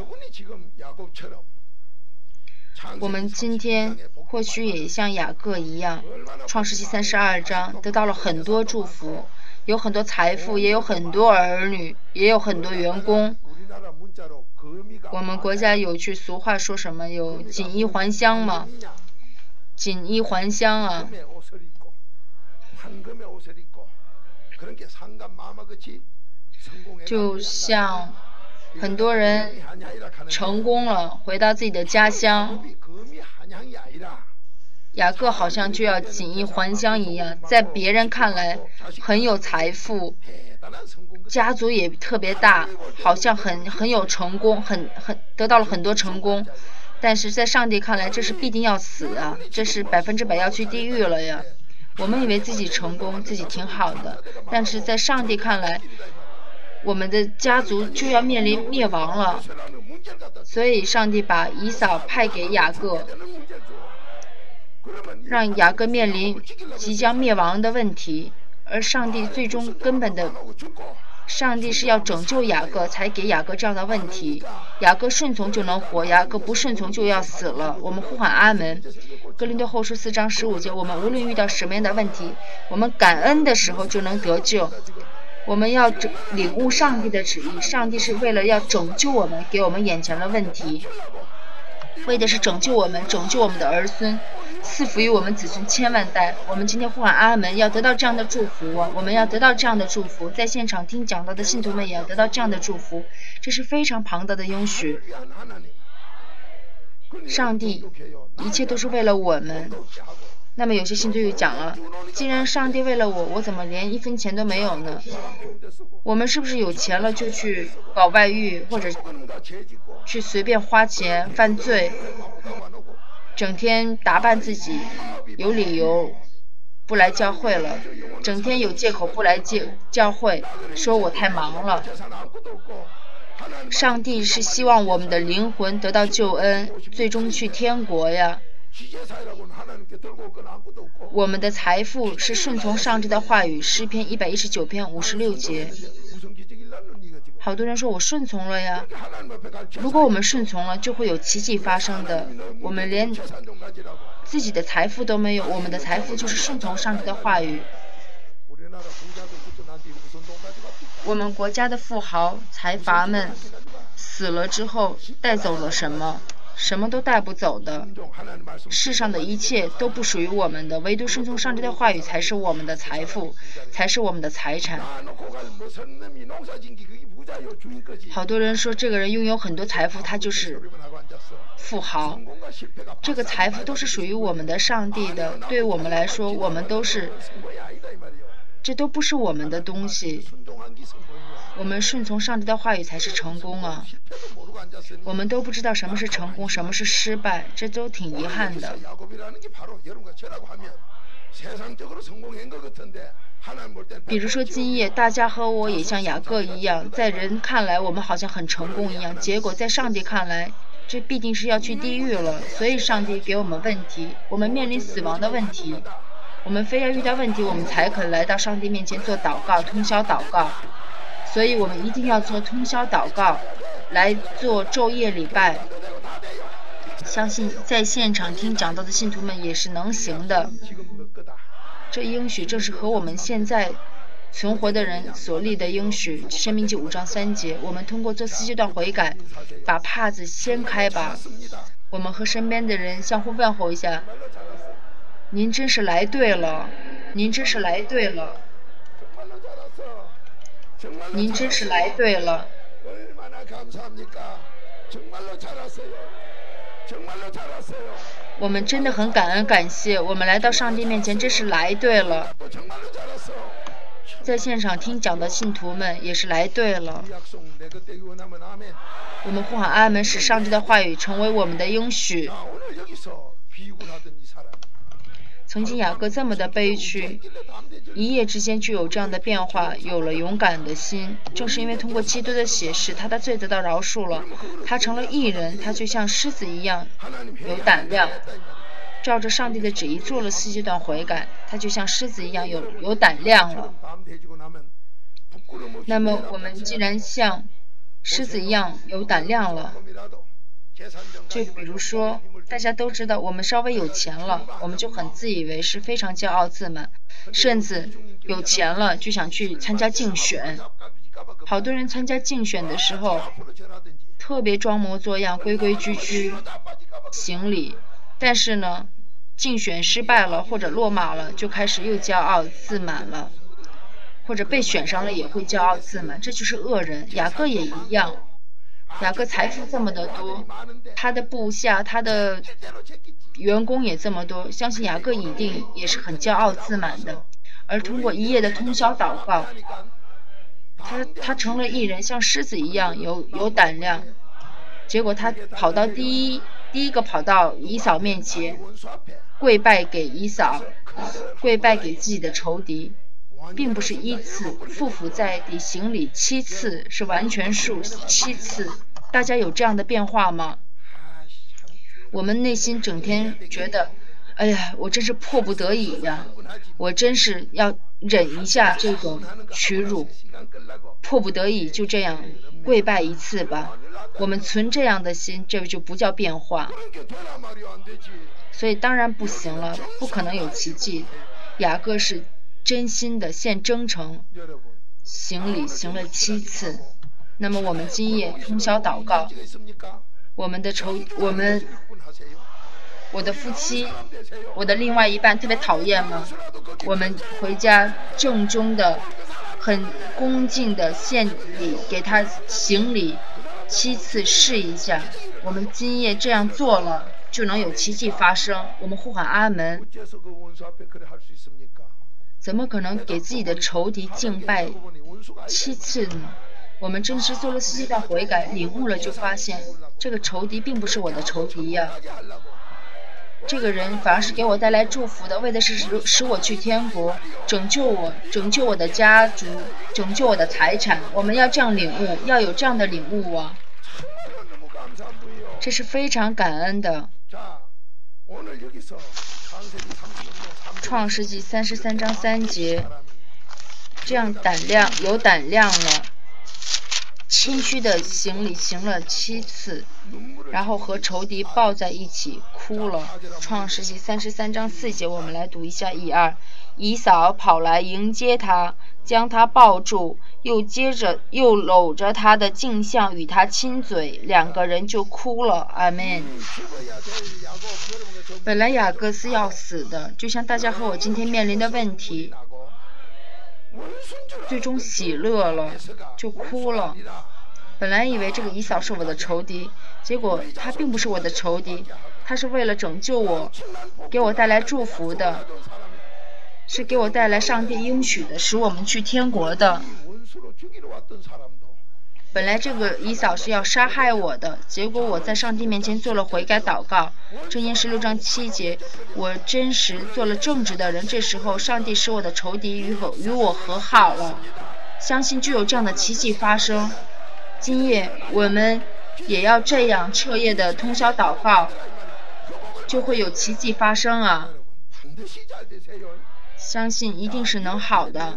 我们今天或许也像雅各一样，创世纪32章得到了很多祝福，有很多财富，也有很多儿女，也有很多员工。我们国家有句俗话说什么？有锦衣还乡嘛？锦衣还乡啊！就像很多人成功了，回到自己的家乡，雅各好像就要锦衣还乡一样，在别人看来很有财富，家族也特别大，好像很有成功，得到了很多成功，但是在上帝看来这是必定要死啊，这是100%要去地狱了呀。我们以为自己成功，自己挺好的，但是在上帝看来，我们的家族就要面临灭亡了。所以上帝把以扫派给雅各，让雅各面临即将灭亡的问题，而上帝最终根本的，上帝是要拯救雅各，才给雅各这样的问题。雅各顺从就能活，雅各不顺从就要死了。我们呼喊阿门。哥林多后书4章15节，我们无论遇到什么样的问题，我们感恩的时候就能得救。我们要领悟上帝的旨意，上帝是为了要拯救我们，给我们眼前的问题，为的是拯救我们，拯救我们的儿孙，赐福于我们子孙千万代。我们今天呼喊阿门，要得到这样的祝福，我们要得到这样的祝福，在现场听讲道的信徒们也要得到这样的祝福，这是非常庞大的应许。 上帝一切都是为了我们。那么有些信徒就讲了，既然上帝为了我，我怎么连1分钱都没有呢？我们是不是有钱了就去搞外遇，或者去随便花钱犯罪，整天打扮自己，有理由不来教会了，整天有借口不来教会，说我太忙了。上帝是希望我们的灵魂得到救恩，最终去天国呀。我们的财富是顺从上帝的话语，诗篇119篇56节。好多人说我顺从了呀，如果我们顺从了，就会有奇迹发生的。我们连自己的财富都没有，我们的财富就是顺从上帝的话语。我们国家的富豪财阀们死了之后带走了什么？什么都带不走的。世上的一切都不属于我们的，唯独顺从上帝的话语才是我们的财富，才是我们的财产。好多人说这个人拥有很多财富，他就是富豪。这个财富都是属于我们的上帝的，对我们来说，我们都是，这都不是我们的东西。我们顺从上帝的话语才是成功啊！我们都不知道什么是成功，什么是失败，这都挺遗憾的。比如说今夜，大家和我也像雅各一样，在人看来我们好像很成功一样，结果在上帝看来，这必定是要去地狱了。所以上帝给我们问题，我们面临死亡的问题，我们非要遇到问题，我们才肯来到上帝面前做祷告，通宵祷告。所以我们一定要做通宵祷告，来做昼夜礼拜。相信在现场听讲道的信徒们也是能行的。这应许正是和我们现在存活的人所立的应许。申命记5章3节，我们通过做4阶段悔改，把帕子掀开吧。我们和身边的人相互问候一下，您真是来对了，您真是来对了。您真是来对了。我们真的很感恩感谢，我们来到上帝面前真是来对了。在现场听讲的信徒们也是来对了。我们呼喊阿们，使上帝的话语成为我们的应许。曾经雅各这么的悲屈，一夜之间就有这样的变化，有了勇敢的心。正是因为通过基督的血使，他的罪得到饶恕了，他成了义人，他就像狮子一样有胆量，照着上帝的旨意做了4阶段悔改，他就像狮子一样有胆量了。那么我们既然像狮子一样有胆量了，就比如说大家都知道我们稍微有钱了，我们就很自以为是，非常骄傲自满，甚至有钱了就想去参加竞选。好多人参加竞选的时候特别装模作样，规规矩矩行礼，但是呢竞选失败了或者落马了，就开始又骄傲自满了，或者被选上了也会骄傲自满，这就是恶人。雅各也一样，雅各财富这么的多，他的部下他的员工也这么多，相信雅各一定也是很骄傲自满的。而通过一夜的通宵祷告，他成了义人，像狮子一样有胆量。结果他跑到第一个跑到以扫面前，跪拜给以扫，跪拜给自己的仇敌，并不是1次，匍匐在地行礼7次，是完全数7次。大家有这样的变化吗？我们内心整天觉得，哎呀，我真是迫不得已呀，我真是要忍一下这种屈辱，迫不得已就这样跪拜1次吧。我们存这样的心，这就不叫变化。所以当然不行了，不可能有奇迹。雅各是真心的现真诚行礼行了7次。那么我们今夜通宵祷告，我的夫妻，我的另外一半特别讨厌吗？我们回家正宗的很恭敬的献礼给他行礼7次试一下， 我们今夜这样做了，就能有奇迹发生。我们呼喊阿门。怎么可能给自己的仇敌敬拜7次呢？我们真是做了4阶段悔改，领悟了，就发现这个仇敌并不是我的仇敌呀。这个人反而是给我带来祝福的，为的是使我去天国，拯救我，拯救我的家族，拯救我的财产。我们要这样领悟，要有这样的领悟啊！这是非常感恩的。创世纪33章3节，这样有胆量了，谦虚的行礼行了7次，然后和仇敌抱在一起哭了。创世纪33章4节，我们来读一下1、2。以扫跑来迎接他，将他抱住，又搂着他的颈项与他亲嘴，2个人就哭了。阿们。本来雅各是要死的，就像大家和我今天面临的问题，最终喜乐了，就哭了。本来以为这个以扫是我的仇敌，结果他并不是我的仇敌，他是为了拯救我，给我带来祝福的，是给我带来上帝应许的，使我们去天国的。本来这个以扫是要杀害我的，结果我在上帝面前做了悔改祷告。箴言16章7节，我真实做了正直的人，这时候上帝使我的仇敌与我和好了。相信就有这样的奇迹发生。今夜我们也要这样彻夜的通宵祷告，就会有奇迹发生啊！相信一定是能好的。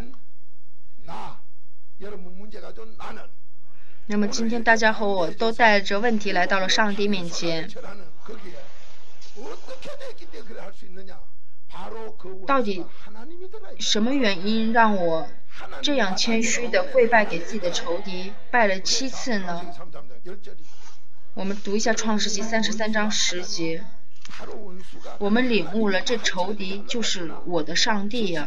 那么今天大家和我都带着问题来到了上帝面前，到底什么原因让我这样谦虚的跪拜给自己的仇敌，拜了7次呢？我们读一下创世纪33章10节，我们领悟了这仇敌就是我的上帝呀。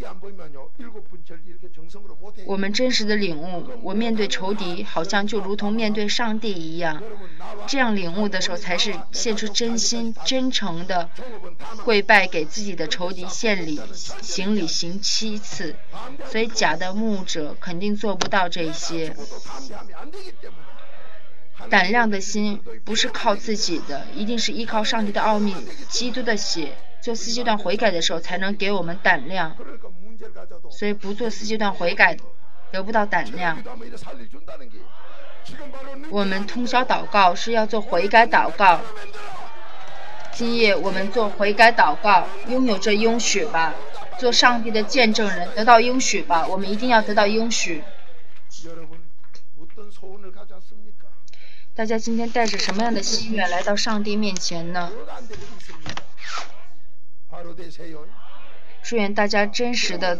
我们真实的领悟，我面对仇敌好像就如同面对上帝一样，这样领悟的时候才是献出真心真诚的跪拜给自己的仇敌行礼行7次，所以假的牧者肯定做不到这些。胆量的心不是靠自己的，一定是依靠上帝的奥秘，基督的血，做4阶段悔改的时候才能给我们胆量，所以不做4阶段悔改得不到胆量。我们通宵祷告是要做悔改祷告，今夜我们做悔改祷告，拥有这应许吧，做上帝的见证人，得到应许吧，我们一定要得到应许。大家今天带着什么样的心愿来到上帝面前呢？祝愿大家真实的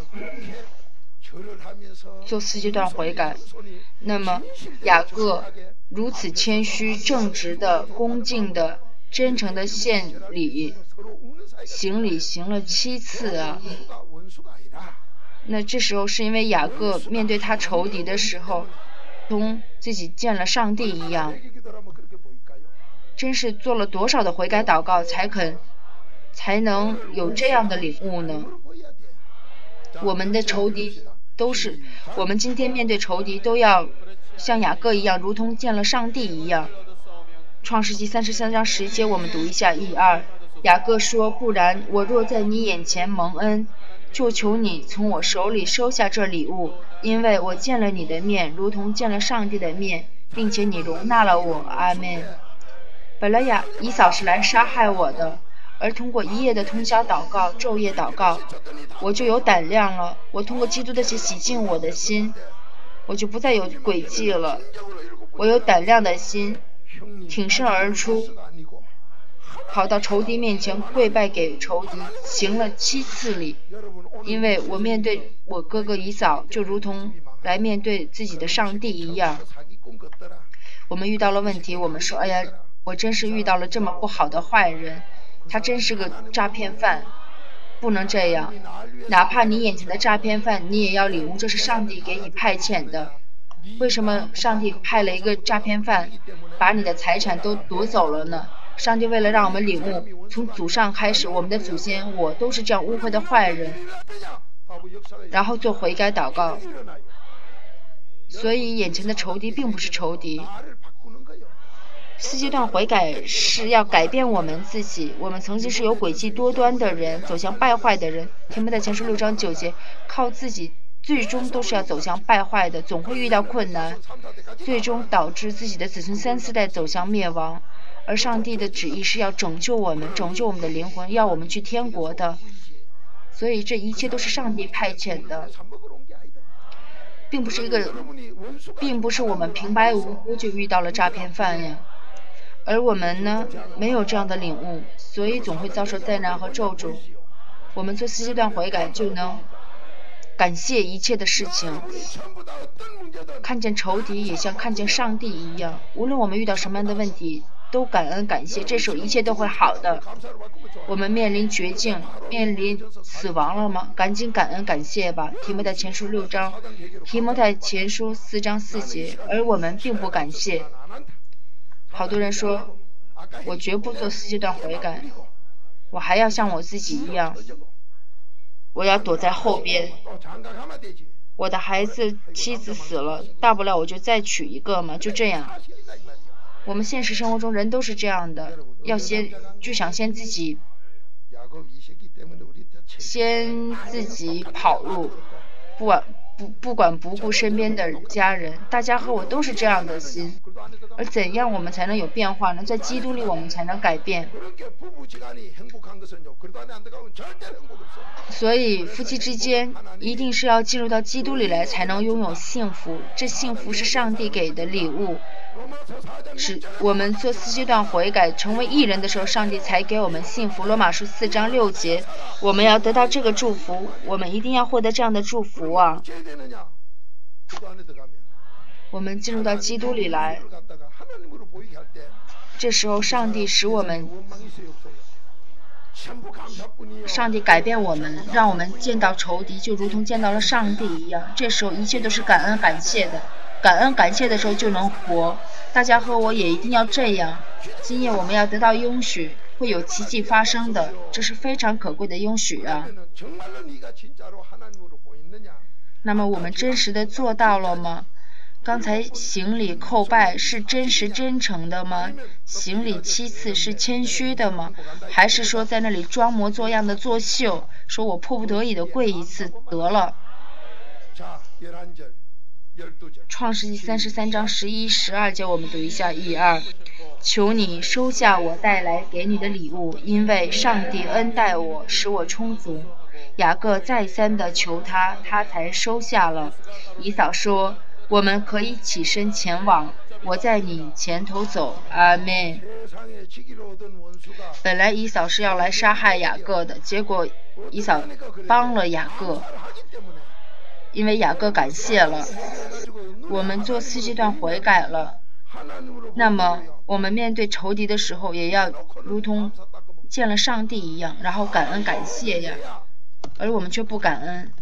做4阶段悔改。那么雅各如此谦虚正直的恭敬的真诚的献礼行礼行了7次啊，那这时候是因为雅各面对他仇敌的时候同自己见了上帝一样，真是做了多少的悔改祷告才能有这样的领悟呢？我们的仇敌我们今天面对仇敌都要像雅各一样，如同见了上帝一样。创世纪33章10节，我们读一下1、2。雅各说，不然我若在你眼前蒙恩，就求你从我手里收下这礼物，因为我见了你的面，如同见了上帝的面，并且你容纳了我。阿们。本来以扫是来杀害我的，而通过一夜的通宵祷告，昼夜祷告，我就有胆量了。我通过基督的血洗净我的心，我就不再有诡计了。我有胆量的心，挺身而出，跑到仇敌面前跪拜给仇敌，行了7次礼。因为我面对我哥哥以扫，就如同来面对自己的上帝一样。我们遇到了问题，我们说，哎呀，我真是遇到了这么不好的坏人，他真是个诈骗犯。不能这样，哪怕你眼前的诈骗犯，你也要领悟这是上帝给你派遣的。 为什么上帝派了一个诈骗犯，把你的财产都夺走了呢？上帝为了让我们领悟，从祖上开始，我们的祖先我都是这样污秽的坏人，然后做悔改祷告。所以眼前的仇敌并不是仇敌。四阶段悔改是要改变我们自己，我们曾经是有诡计多端的人，走向败坏的人。提摩太前书6章9节，靠自己最终都是要走向败坏的，总会遇到困难，最终导致自己的子孙3、4代走向灭亡。而上帝的旨意是要拯救我们，拯救我们的灵魂，要我们去天国的。所以这一切都是上帝派遣的，并不是我们平白无故就遇到了诈骗犯呀。而我们呢，没有这样的领悟，所以总会遭受灾难和咒诅。我们做4阶段悔改，就能感谢一切的事情，看见仇敌也像看见上帝一样。无论我们遇到什么样的问题，都感恩感谢，这时候一切都会好的。我们面临绝境，面临死亡了吗？赶紧感恩感谢吧。提摩太前书4章4节。而我们并不感谢。好多人说，我绝不做4阶段悔改，我还要像我自己一样，我要躲在后边。我的孩子妻子死了，大不了我就再娶一个嘛，就这样。我们现实生活中人都是这样的，就想先自己跑路，不管不顾身边的家人。大家和我都是这样的心，而怎样我们才能有变化呢？在基督里我们才能改变。所以夫妻之间一定是要进入到基督里来，才能拥有幸福。这幸福是上帝给的礼物，是我们做4阶段悔改成为义人的时候，上帝才给我们幸福。罗马书4章6节，我们要得到这个祝福，我们一定要获得这样的祝福啊！我们进入到基督里来，这时候上帝改变我们，让我们见到仇敌就如同见到了上帝一样。这时候一切都是感恩感谢的，感恩感谢的时候就能活。大家和我也一定要这样。今夜我们要得到应许，会有奇迹发生的，这是非常可贵的应许啊。那么我们真实的做到了吗？刚才行礼叩拜是真实真诚的吗？行礼7次是谦虚的吗？还是说在那里装模作样的作秀，说我迫不得已的跪一次得了？创世纪33章11、12节我们读一下1、2。求你收下我带来给你的礼物，因为上帝恩待我，使我充足。雅各再三的求他，他才收下了。以扫说，我们可以起身前往，我在你前头走。阿们。本来以扫是要来杀害雅各的，结果以扫帮了雅各，因为雅各感谢了。我们做4阶段悔改了，那么我们面对仇敌的时候，也要如同见了上帝一样，然后感恩感谢呀。而我们却不感恩。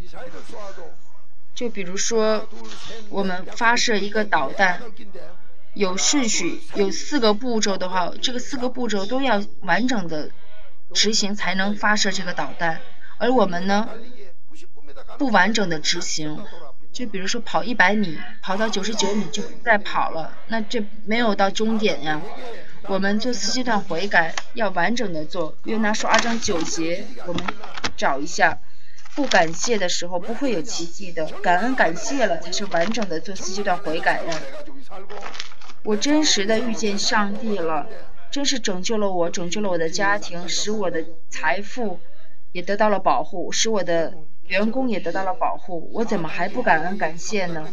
就比如说，我们发射一个导弹，有顺序，有4个步骤的话，这个4个步骤都要完整的执行才能发射这个导弹。而我们呢，不完整的执行。就比如说跑100米，跑到99米就不再跑了，那这没有到终点呀。我们做4阶段悔改要完整的做。约拿书2章9节，我们找一下。不感谢的时候不会有奇迹的，感恩感谢了才是完整的做4阶段悔改的。我真实的遇见上帝了，真是拯救了我，拯救了我的家庭，使我的财富也得到了保护，使我的员工也得到了保护，我怎么还不感恩感谢呢？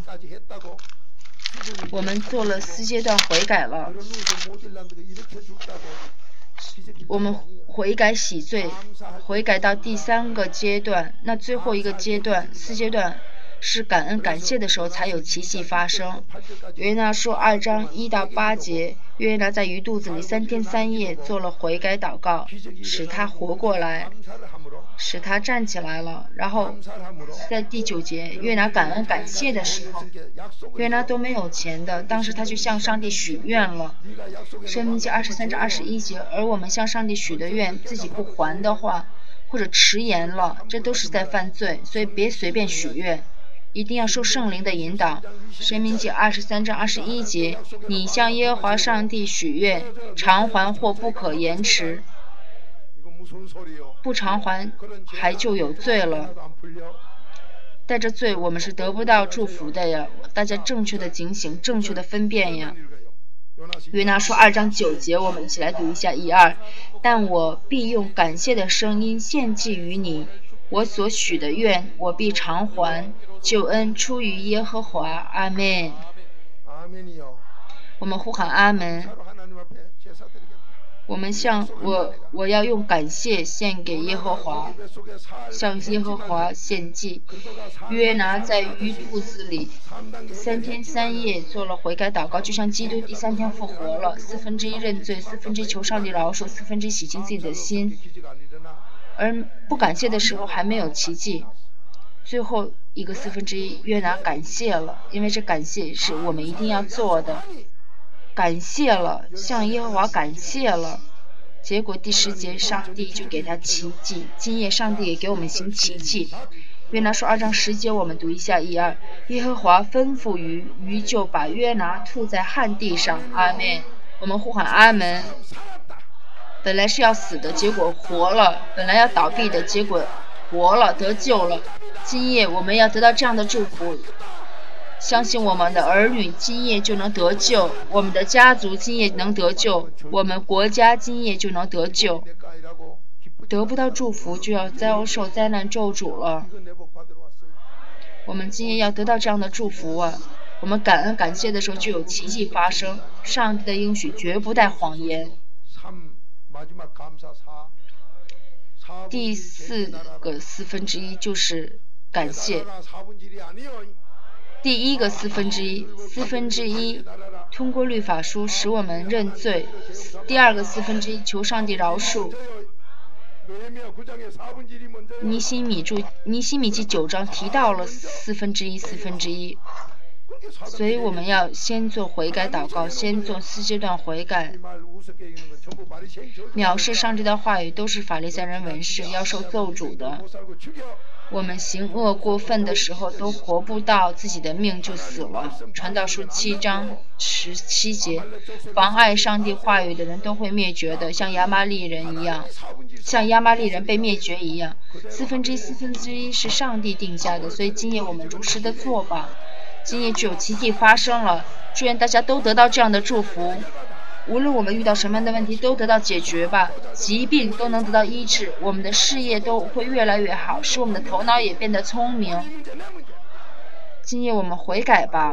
我们做了4阶段悔改了，我们悔改洗罪，悔改到第3个阶段，那最后一个阶段4阶段是感恩感谢的时候才有奇迹发生。约拿书2章1到8节，约拿在鱼肚子里3天3夜做了悔改祷告，使他活过来，使他站起来了。然后在第9节，约拿感恩感谢的时候，约拿都没有钱的，当时他就向上帝许愿了。申命记23章21节，而我们向上帝许的愿自己不还的话，或者迟延了，这都是在犯罪，所以别随便许愿，一定要受圣灵的引导。申命记23章21节，你向耶和华上帝许愿，偿还或不可延迟，不偿还还就有罪了。带着罪我们是得不到祝福的呀，大家正确的警醒，正确的分辨呀。约拿书2章9节，我们一起来读一下1、2。但我必用感谢的声音献祭于你，我所许的愿我必偿还，救恩出于耶和华。阿们。我们呼喊阿们。我要用感谢献给耶和华，向耶和华献祭。约拿在鱼肚子里3天3夜做了悔改祷告，就像基督第3天复活了，1/4认罪，1/4求上帝饶恕，1/4洗净自己的心。而不感谢的时候还没有奇迹，最后一个1/4约拿感谢了，因为这感谢是我们一定要做的。感谢了，向耶和华感谢了，结果第10节上帝就给他奇迹。今夜上帝也给我们行奇迹。约拿书2章10节，我们读一下1、2。耶和华吩咐鱼，鱼就把约拿吐在旱地上。阿们。我们呼喊阿们。本来是要死的，结果活了；本来要倒闭的，结果活了，得救了。今夜我们要得到这样的祝福，相信我们的儿女今夜就能得救，我们的家族今夜能得救，我们国家今夜就能得救。得不到祝福就要遭受灾难咒诅了。我们今夜要得到这样的祝福啊！我们感恩感谢的时候就有奇迹发生，上帝的应许绝不带谎言。第4个1/4就是感谢。第1个1/4通过律法书使我们认罪，第2个1/4求上帝饶恕。尼希米记9章提到了1/4，所以我们要先做悔改祷告，先做4阶段悔改。藐视上帝的话语都是法利赛人文士，要受咒诅的。我们行恶过分的时候都活不到自己的命就死了。传道书7章17节，妨碍上帝话语的人都会灭绝的，像亚玛利人被灭绝一样。1/4是上帝定下的，所以今夜我们如实的做吧。今夜就有奇迹发生了，祝愿大家都得到这样的祝福。无论我们遇到什么样的问题都得到解决吧，疾病都能得到医治，我们的事业都会越来越好，使我们的头脑也变得聪明。今夜我们悔改吧，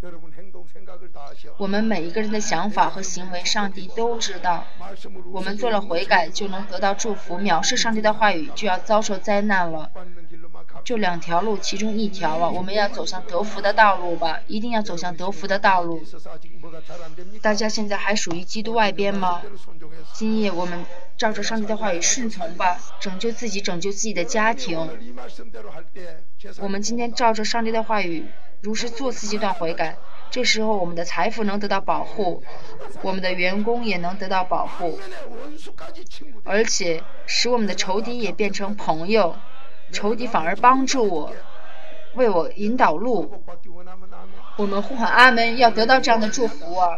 我们每一个人的想法和行为上帝都知道，我们做了悔改就能得到祝福，藐视上帝的话语就要遭受灾难了。就2条路，其中1条了，我们要走向得福的道路吧，一定要走向得福的道路。大家现在还属于基督外边吗？今夜我们照着上帝的话语顺从吧，拯救自己，拯救自己的家庭。我们今天照着上帝的话语如实做4阶段悔改，这时候我们的财富能得到保护，我们的员工也能得到保护，而且使我们的仇敌也变成朋友，仇敌反而帮助我，为我引导路。我们呼喊阿们，要得到这样的祝福啊！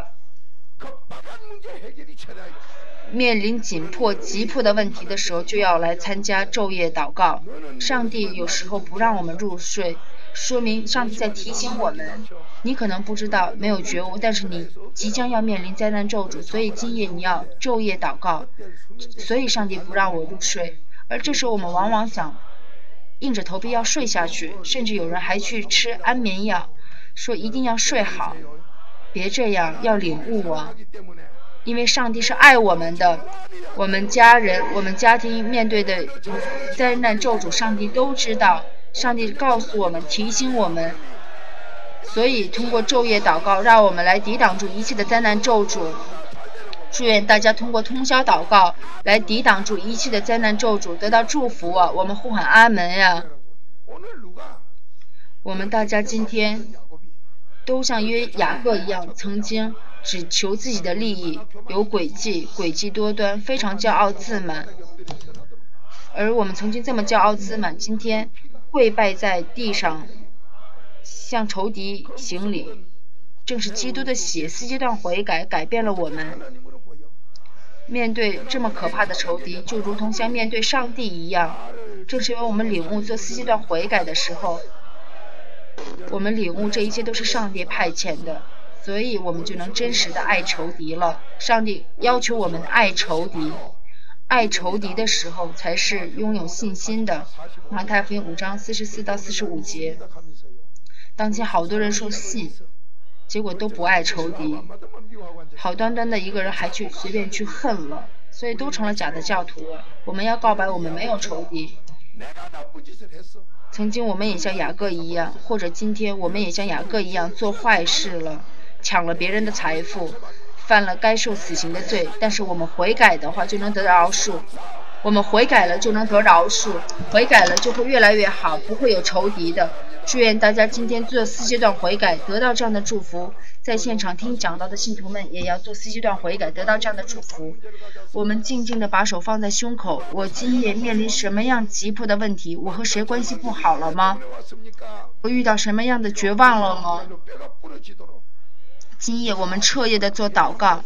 面临紧迫急迫的问题的时候，就要来参加昼夜祷告。上帝有时候不让我们入睡，说明上帝在提醒我们，你可能不知道，没有觉悟，但是你即将要面临灾难咒诅，所以今夜你要昼夜祷告，所以上帝不让我入睡。而这时候我们往往想硬着头皮要睡下去，甚至有人还去吃安眠药，说一定要睡好。别这样，要领悟啊！因为上帝是爱我们的，我们家人、我们家庭面对的灾难咒诅，上帝都知道。 上帝告诉我们，提醒我们，所以通过昼夜祷告，让我们来抵挡住一切的灾难咒诅。祝愿大家通过通宵祷告来抵挡住一切的灾难咒诅，得到祝福啊！我们呼喊阿门呀！我们大家今天都像雅各一样，曾经只求自己的利益，有诡计多端，非常骄傲自满。而我们曾经这么骄傲自满，今天跪拜在地上，向仇敌行礼。正是基督的血四阶段悔改改变了我们。面对这么可怕的仇敌，就如同像面对上帝一样。正是因为我们领悟做四阶段悔改的时候，我们领悟这一切都是上帝派遣的，所以我们就能真实的爱仇敌了。上帝要求我们爱仇敌，爱仇敌的时候才是拥有信心的。马太福音5章44到45节。当今好多人说信，结果都不爱仇敌，好端端的一个人还去随便去恨了，所以都成了假的教徒了。我们要告白我们没有仇敌。曾经我们也像雅各一样，或者今天我们也像雅各一样做坏事了，抢了别人的财富，犯了该受死刑的罪，但是我们悔改的话就能得饶恕。我们悔改了就能得饶恕，悔改了就会越来越好，不会有仇敌的。祝愿大家今天做四阶段悔改，得到这样的祝福。在现场听讲道的信徒们也要做四阶段悔改，得到这样的祝福。我们静静地把手放在胸口。我今夜面临什么样急迫的问题？我和谁关系不好了吗？我遇到什么样的绝望了吗？今夜我们彻夜地做祷告，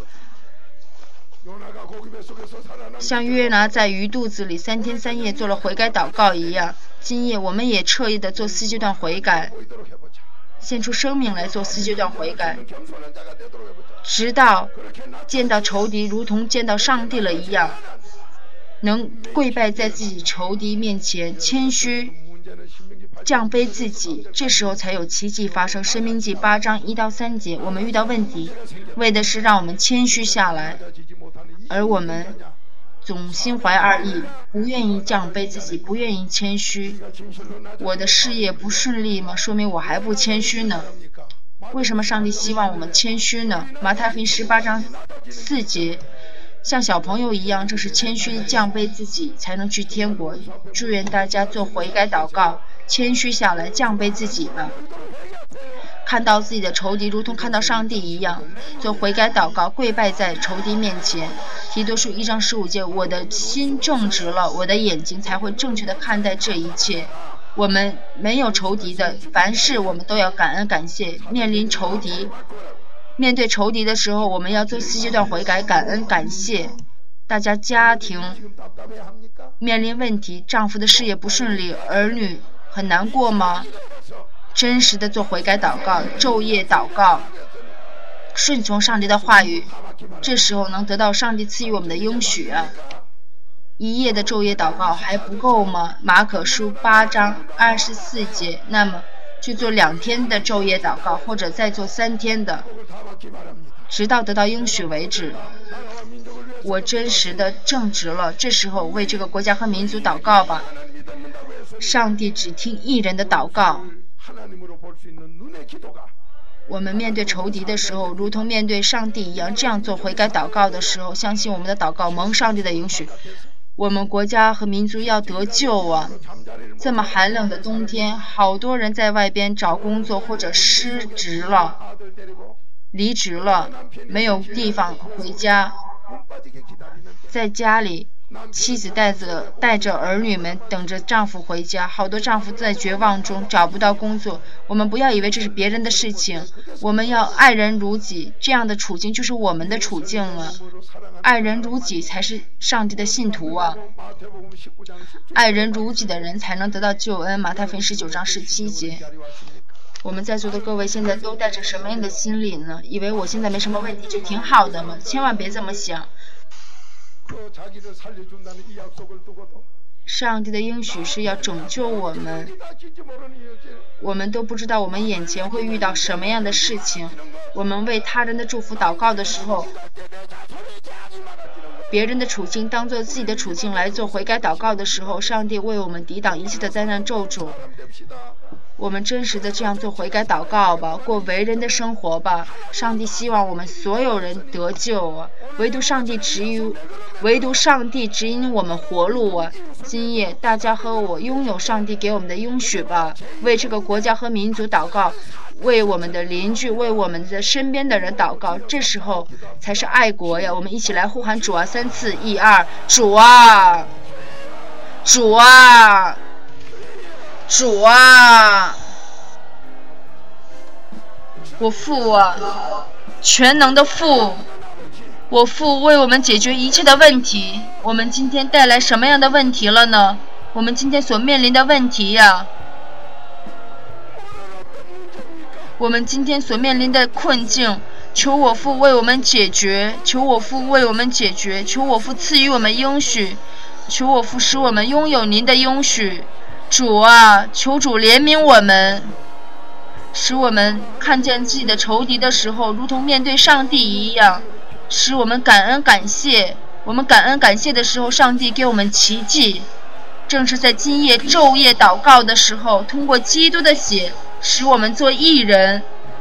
像约拿在鱼肚子里3天3夜做了悔改祷告一样，今夜我们也彻夜地做四阶段悔改，献出生命来做四阶段悔改，直到见到仇敌如同见到上帝了一样，能跪拜在自己仇敌面前，谦虚降卑自己，这时候才有奇迹发生。申命记8章1到3节，我们遇到问题，为的是让我们谦虚下来，而我们总心怀二意，不愿意降卑自己，不愿意谦虚。我的事业不顺利吗？说明我还不谦虚呢。为什么上帝希望我们谦虚呢？马太福音18章4节，像小朋友一样，这是谦虚降卑自己才能去天国。祝愿大家做悔改祷告，谦虚下来，降卑自己吧。看到自己的仇敌如同看到上帝一样，做悔改祷告，跪拜在仇敌面前。提多书1章15节，我的心正直了，我的眼睛才会正确的看待这一切。我们没有仇敌的，凡事我们都要感恩感谢。面对仇敌的时候，我们要做四阶段悔改，感恩感谢。大家家庭面临问题，丈夫的事业不顺利，儿女很难过吗？真实的做悔改祷告，昼夜祷告，顺从上帝的话语，这时候能得到上帝赐予我们的应许啊。一夜的昼夜祷告还不够吗？马可书8章24节，那么就做2天的昼夜祷告，或者再做3天的，直到得到应许为止。我真实的正直了，这时候为这个国家和民族祷告吧。上帝只听义人的祷告。我们面对仇敌的时候，如同面对上帝一样，这样做悔改祷告的时候，相信我们的祷告蒙上帝的应许，我们国家和民族要得救啊！这么寒冷的冬天，好多人在外边找工作或者失职了，离职了，没有地方回家，在家里妻子带着儿女们等着丈夫回家，好多丈夫在绝望中找不到工作。我们不要以为这是别人的事情，我们要爱人如己，这样的处境就是我们的处境了。爱人如己才是上帝的信徒啊！爱人如己的人才能得到救恩。马太福音19章17节。我们在座的各位现在都带着什么样的心理呢？以为我现在没什么问题就挺好的吗？千万别这么想。上帝的应许是要拯救我们，我们都不知道我们眼前会遇到什么样的事情。我们为他人的祝福祷告的时候， 别人的处境当做自己的处境来做悔改祷告的时候，上帝为我们抵挡一切的灾难咒诅。我们真实的这样做悔改祷告吧，过为人的生活吧。上帝希望我们所有人得救啊，唯独上帝指引我们活路啊。今夜大家和我拥有上帝给我们的应许吧，为这个国家和民族祷告，为我们的邻居，为我们的身边的人祷告，这时候才是爱国呀。我们一起来呼喊主啊3次，1、2，主啊，主啊，主啊，我父啊，全能的父，我父为我们解决一切的问题。我们今天带来什么样的问题了呢？我们今天所面临的问题呀，我们今天所面临的困境，求我父为我们解决，求我父为我们解决，求我父赐予我们应许，求我父使我们拥有您的应许。主啊，求主怜悯我们，使我们看见自己的仇敌的时候，如同面对上帝一样，使我们感恩感谢。我们感恩感谢的时候，上帝给我们奇迹。正是在今夜昼夜祷告的时候，通过基督的血，使我们做义人，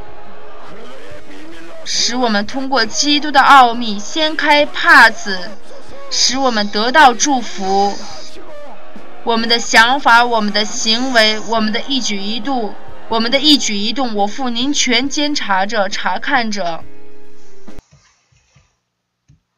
使我们通过基督的奥秘掀开帕子，使我们得到祝福。我们的想法，我们的行为，我们的一举一动，我父您全监察着、查看着。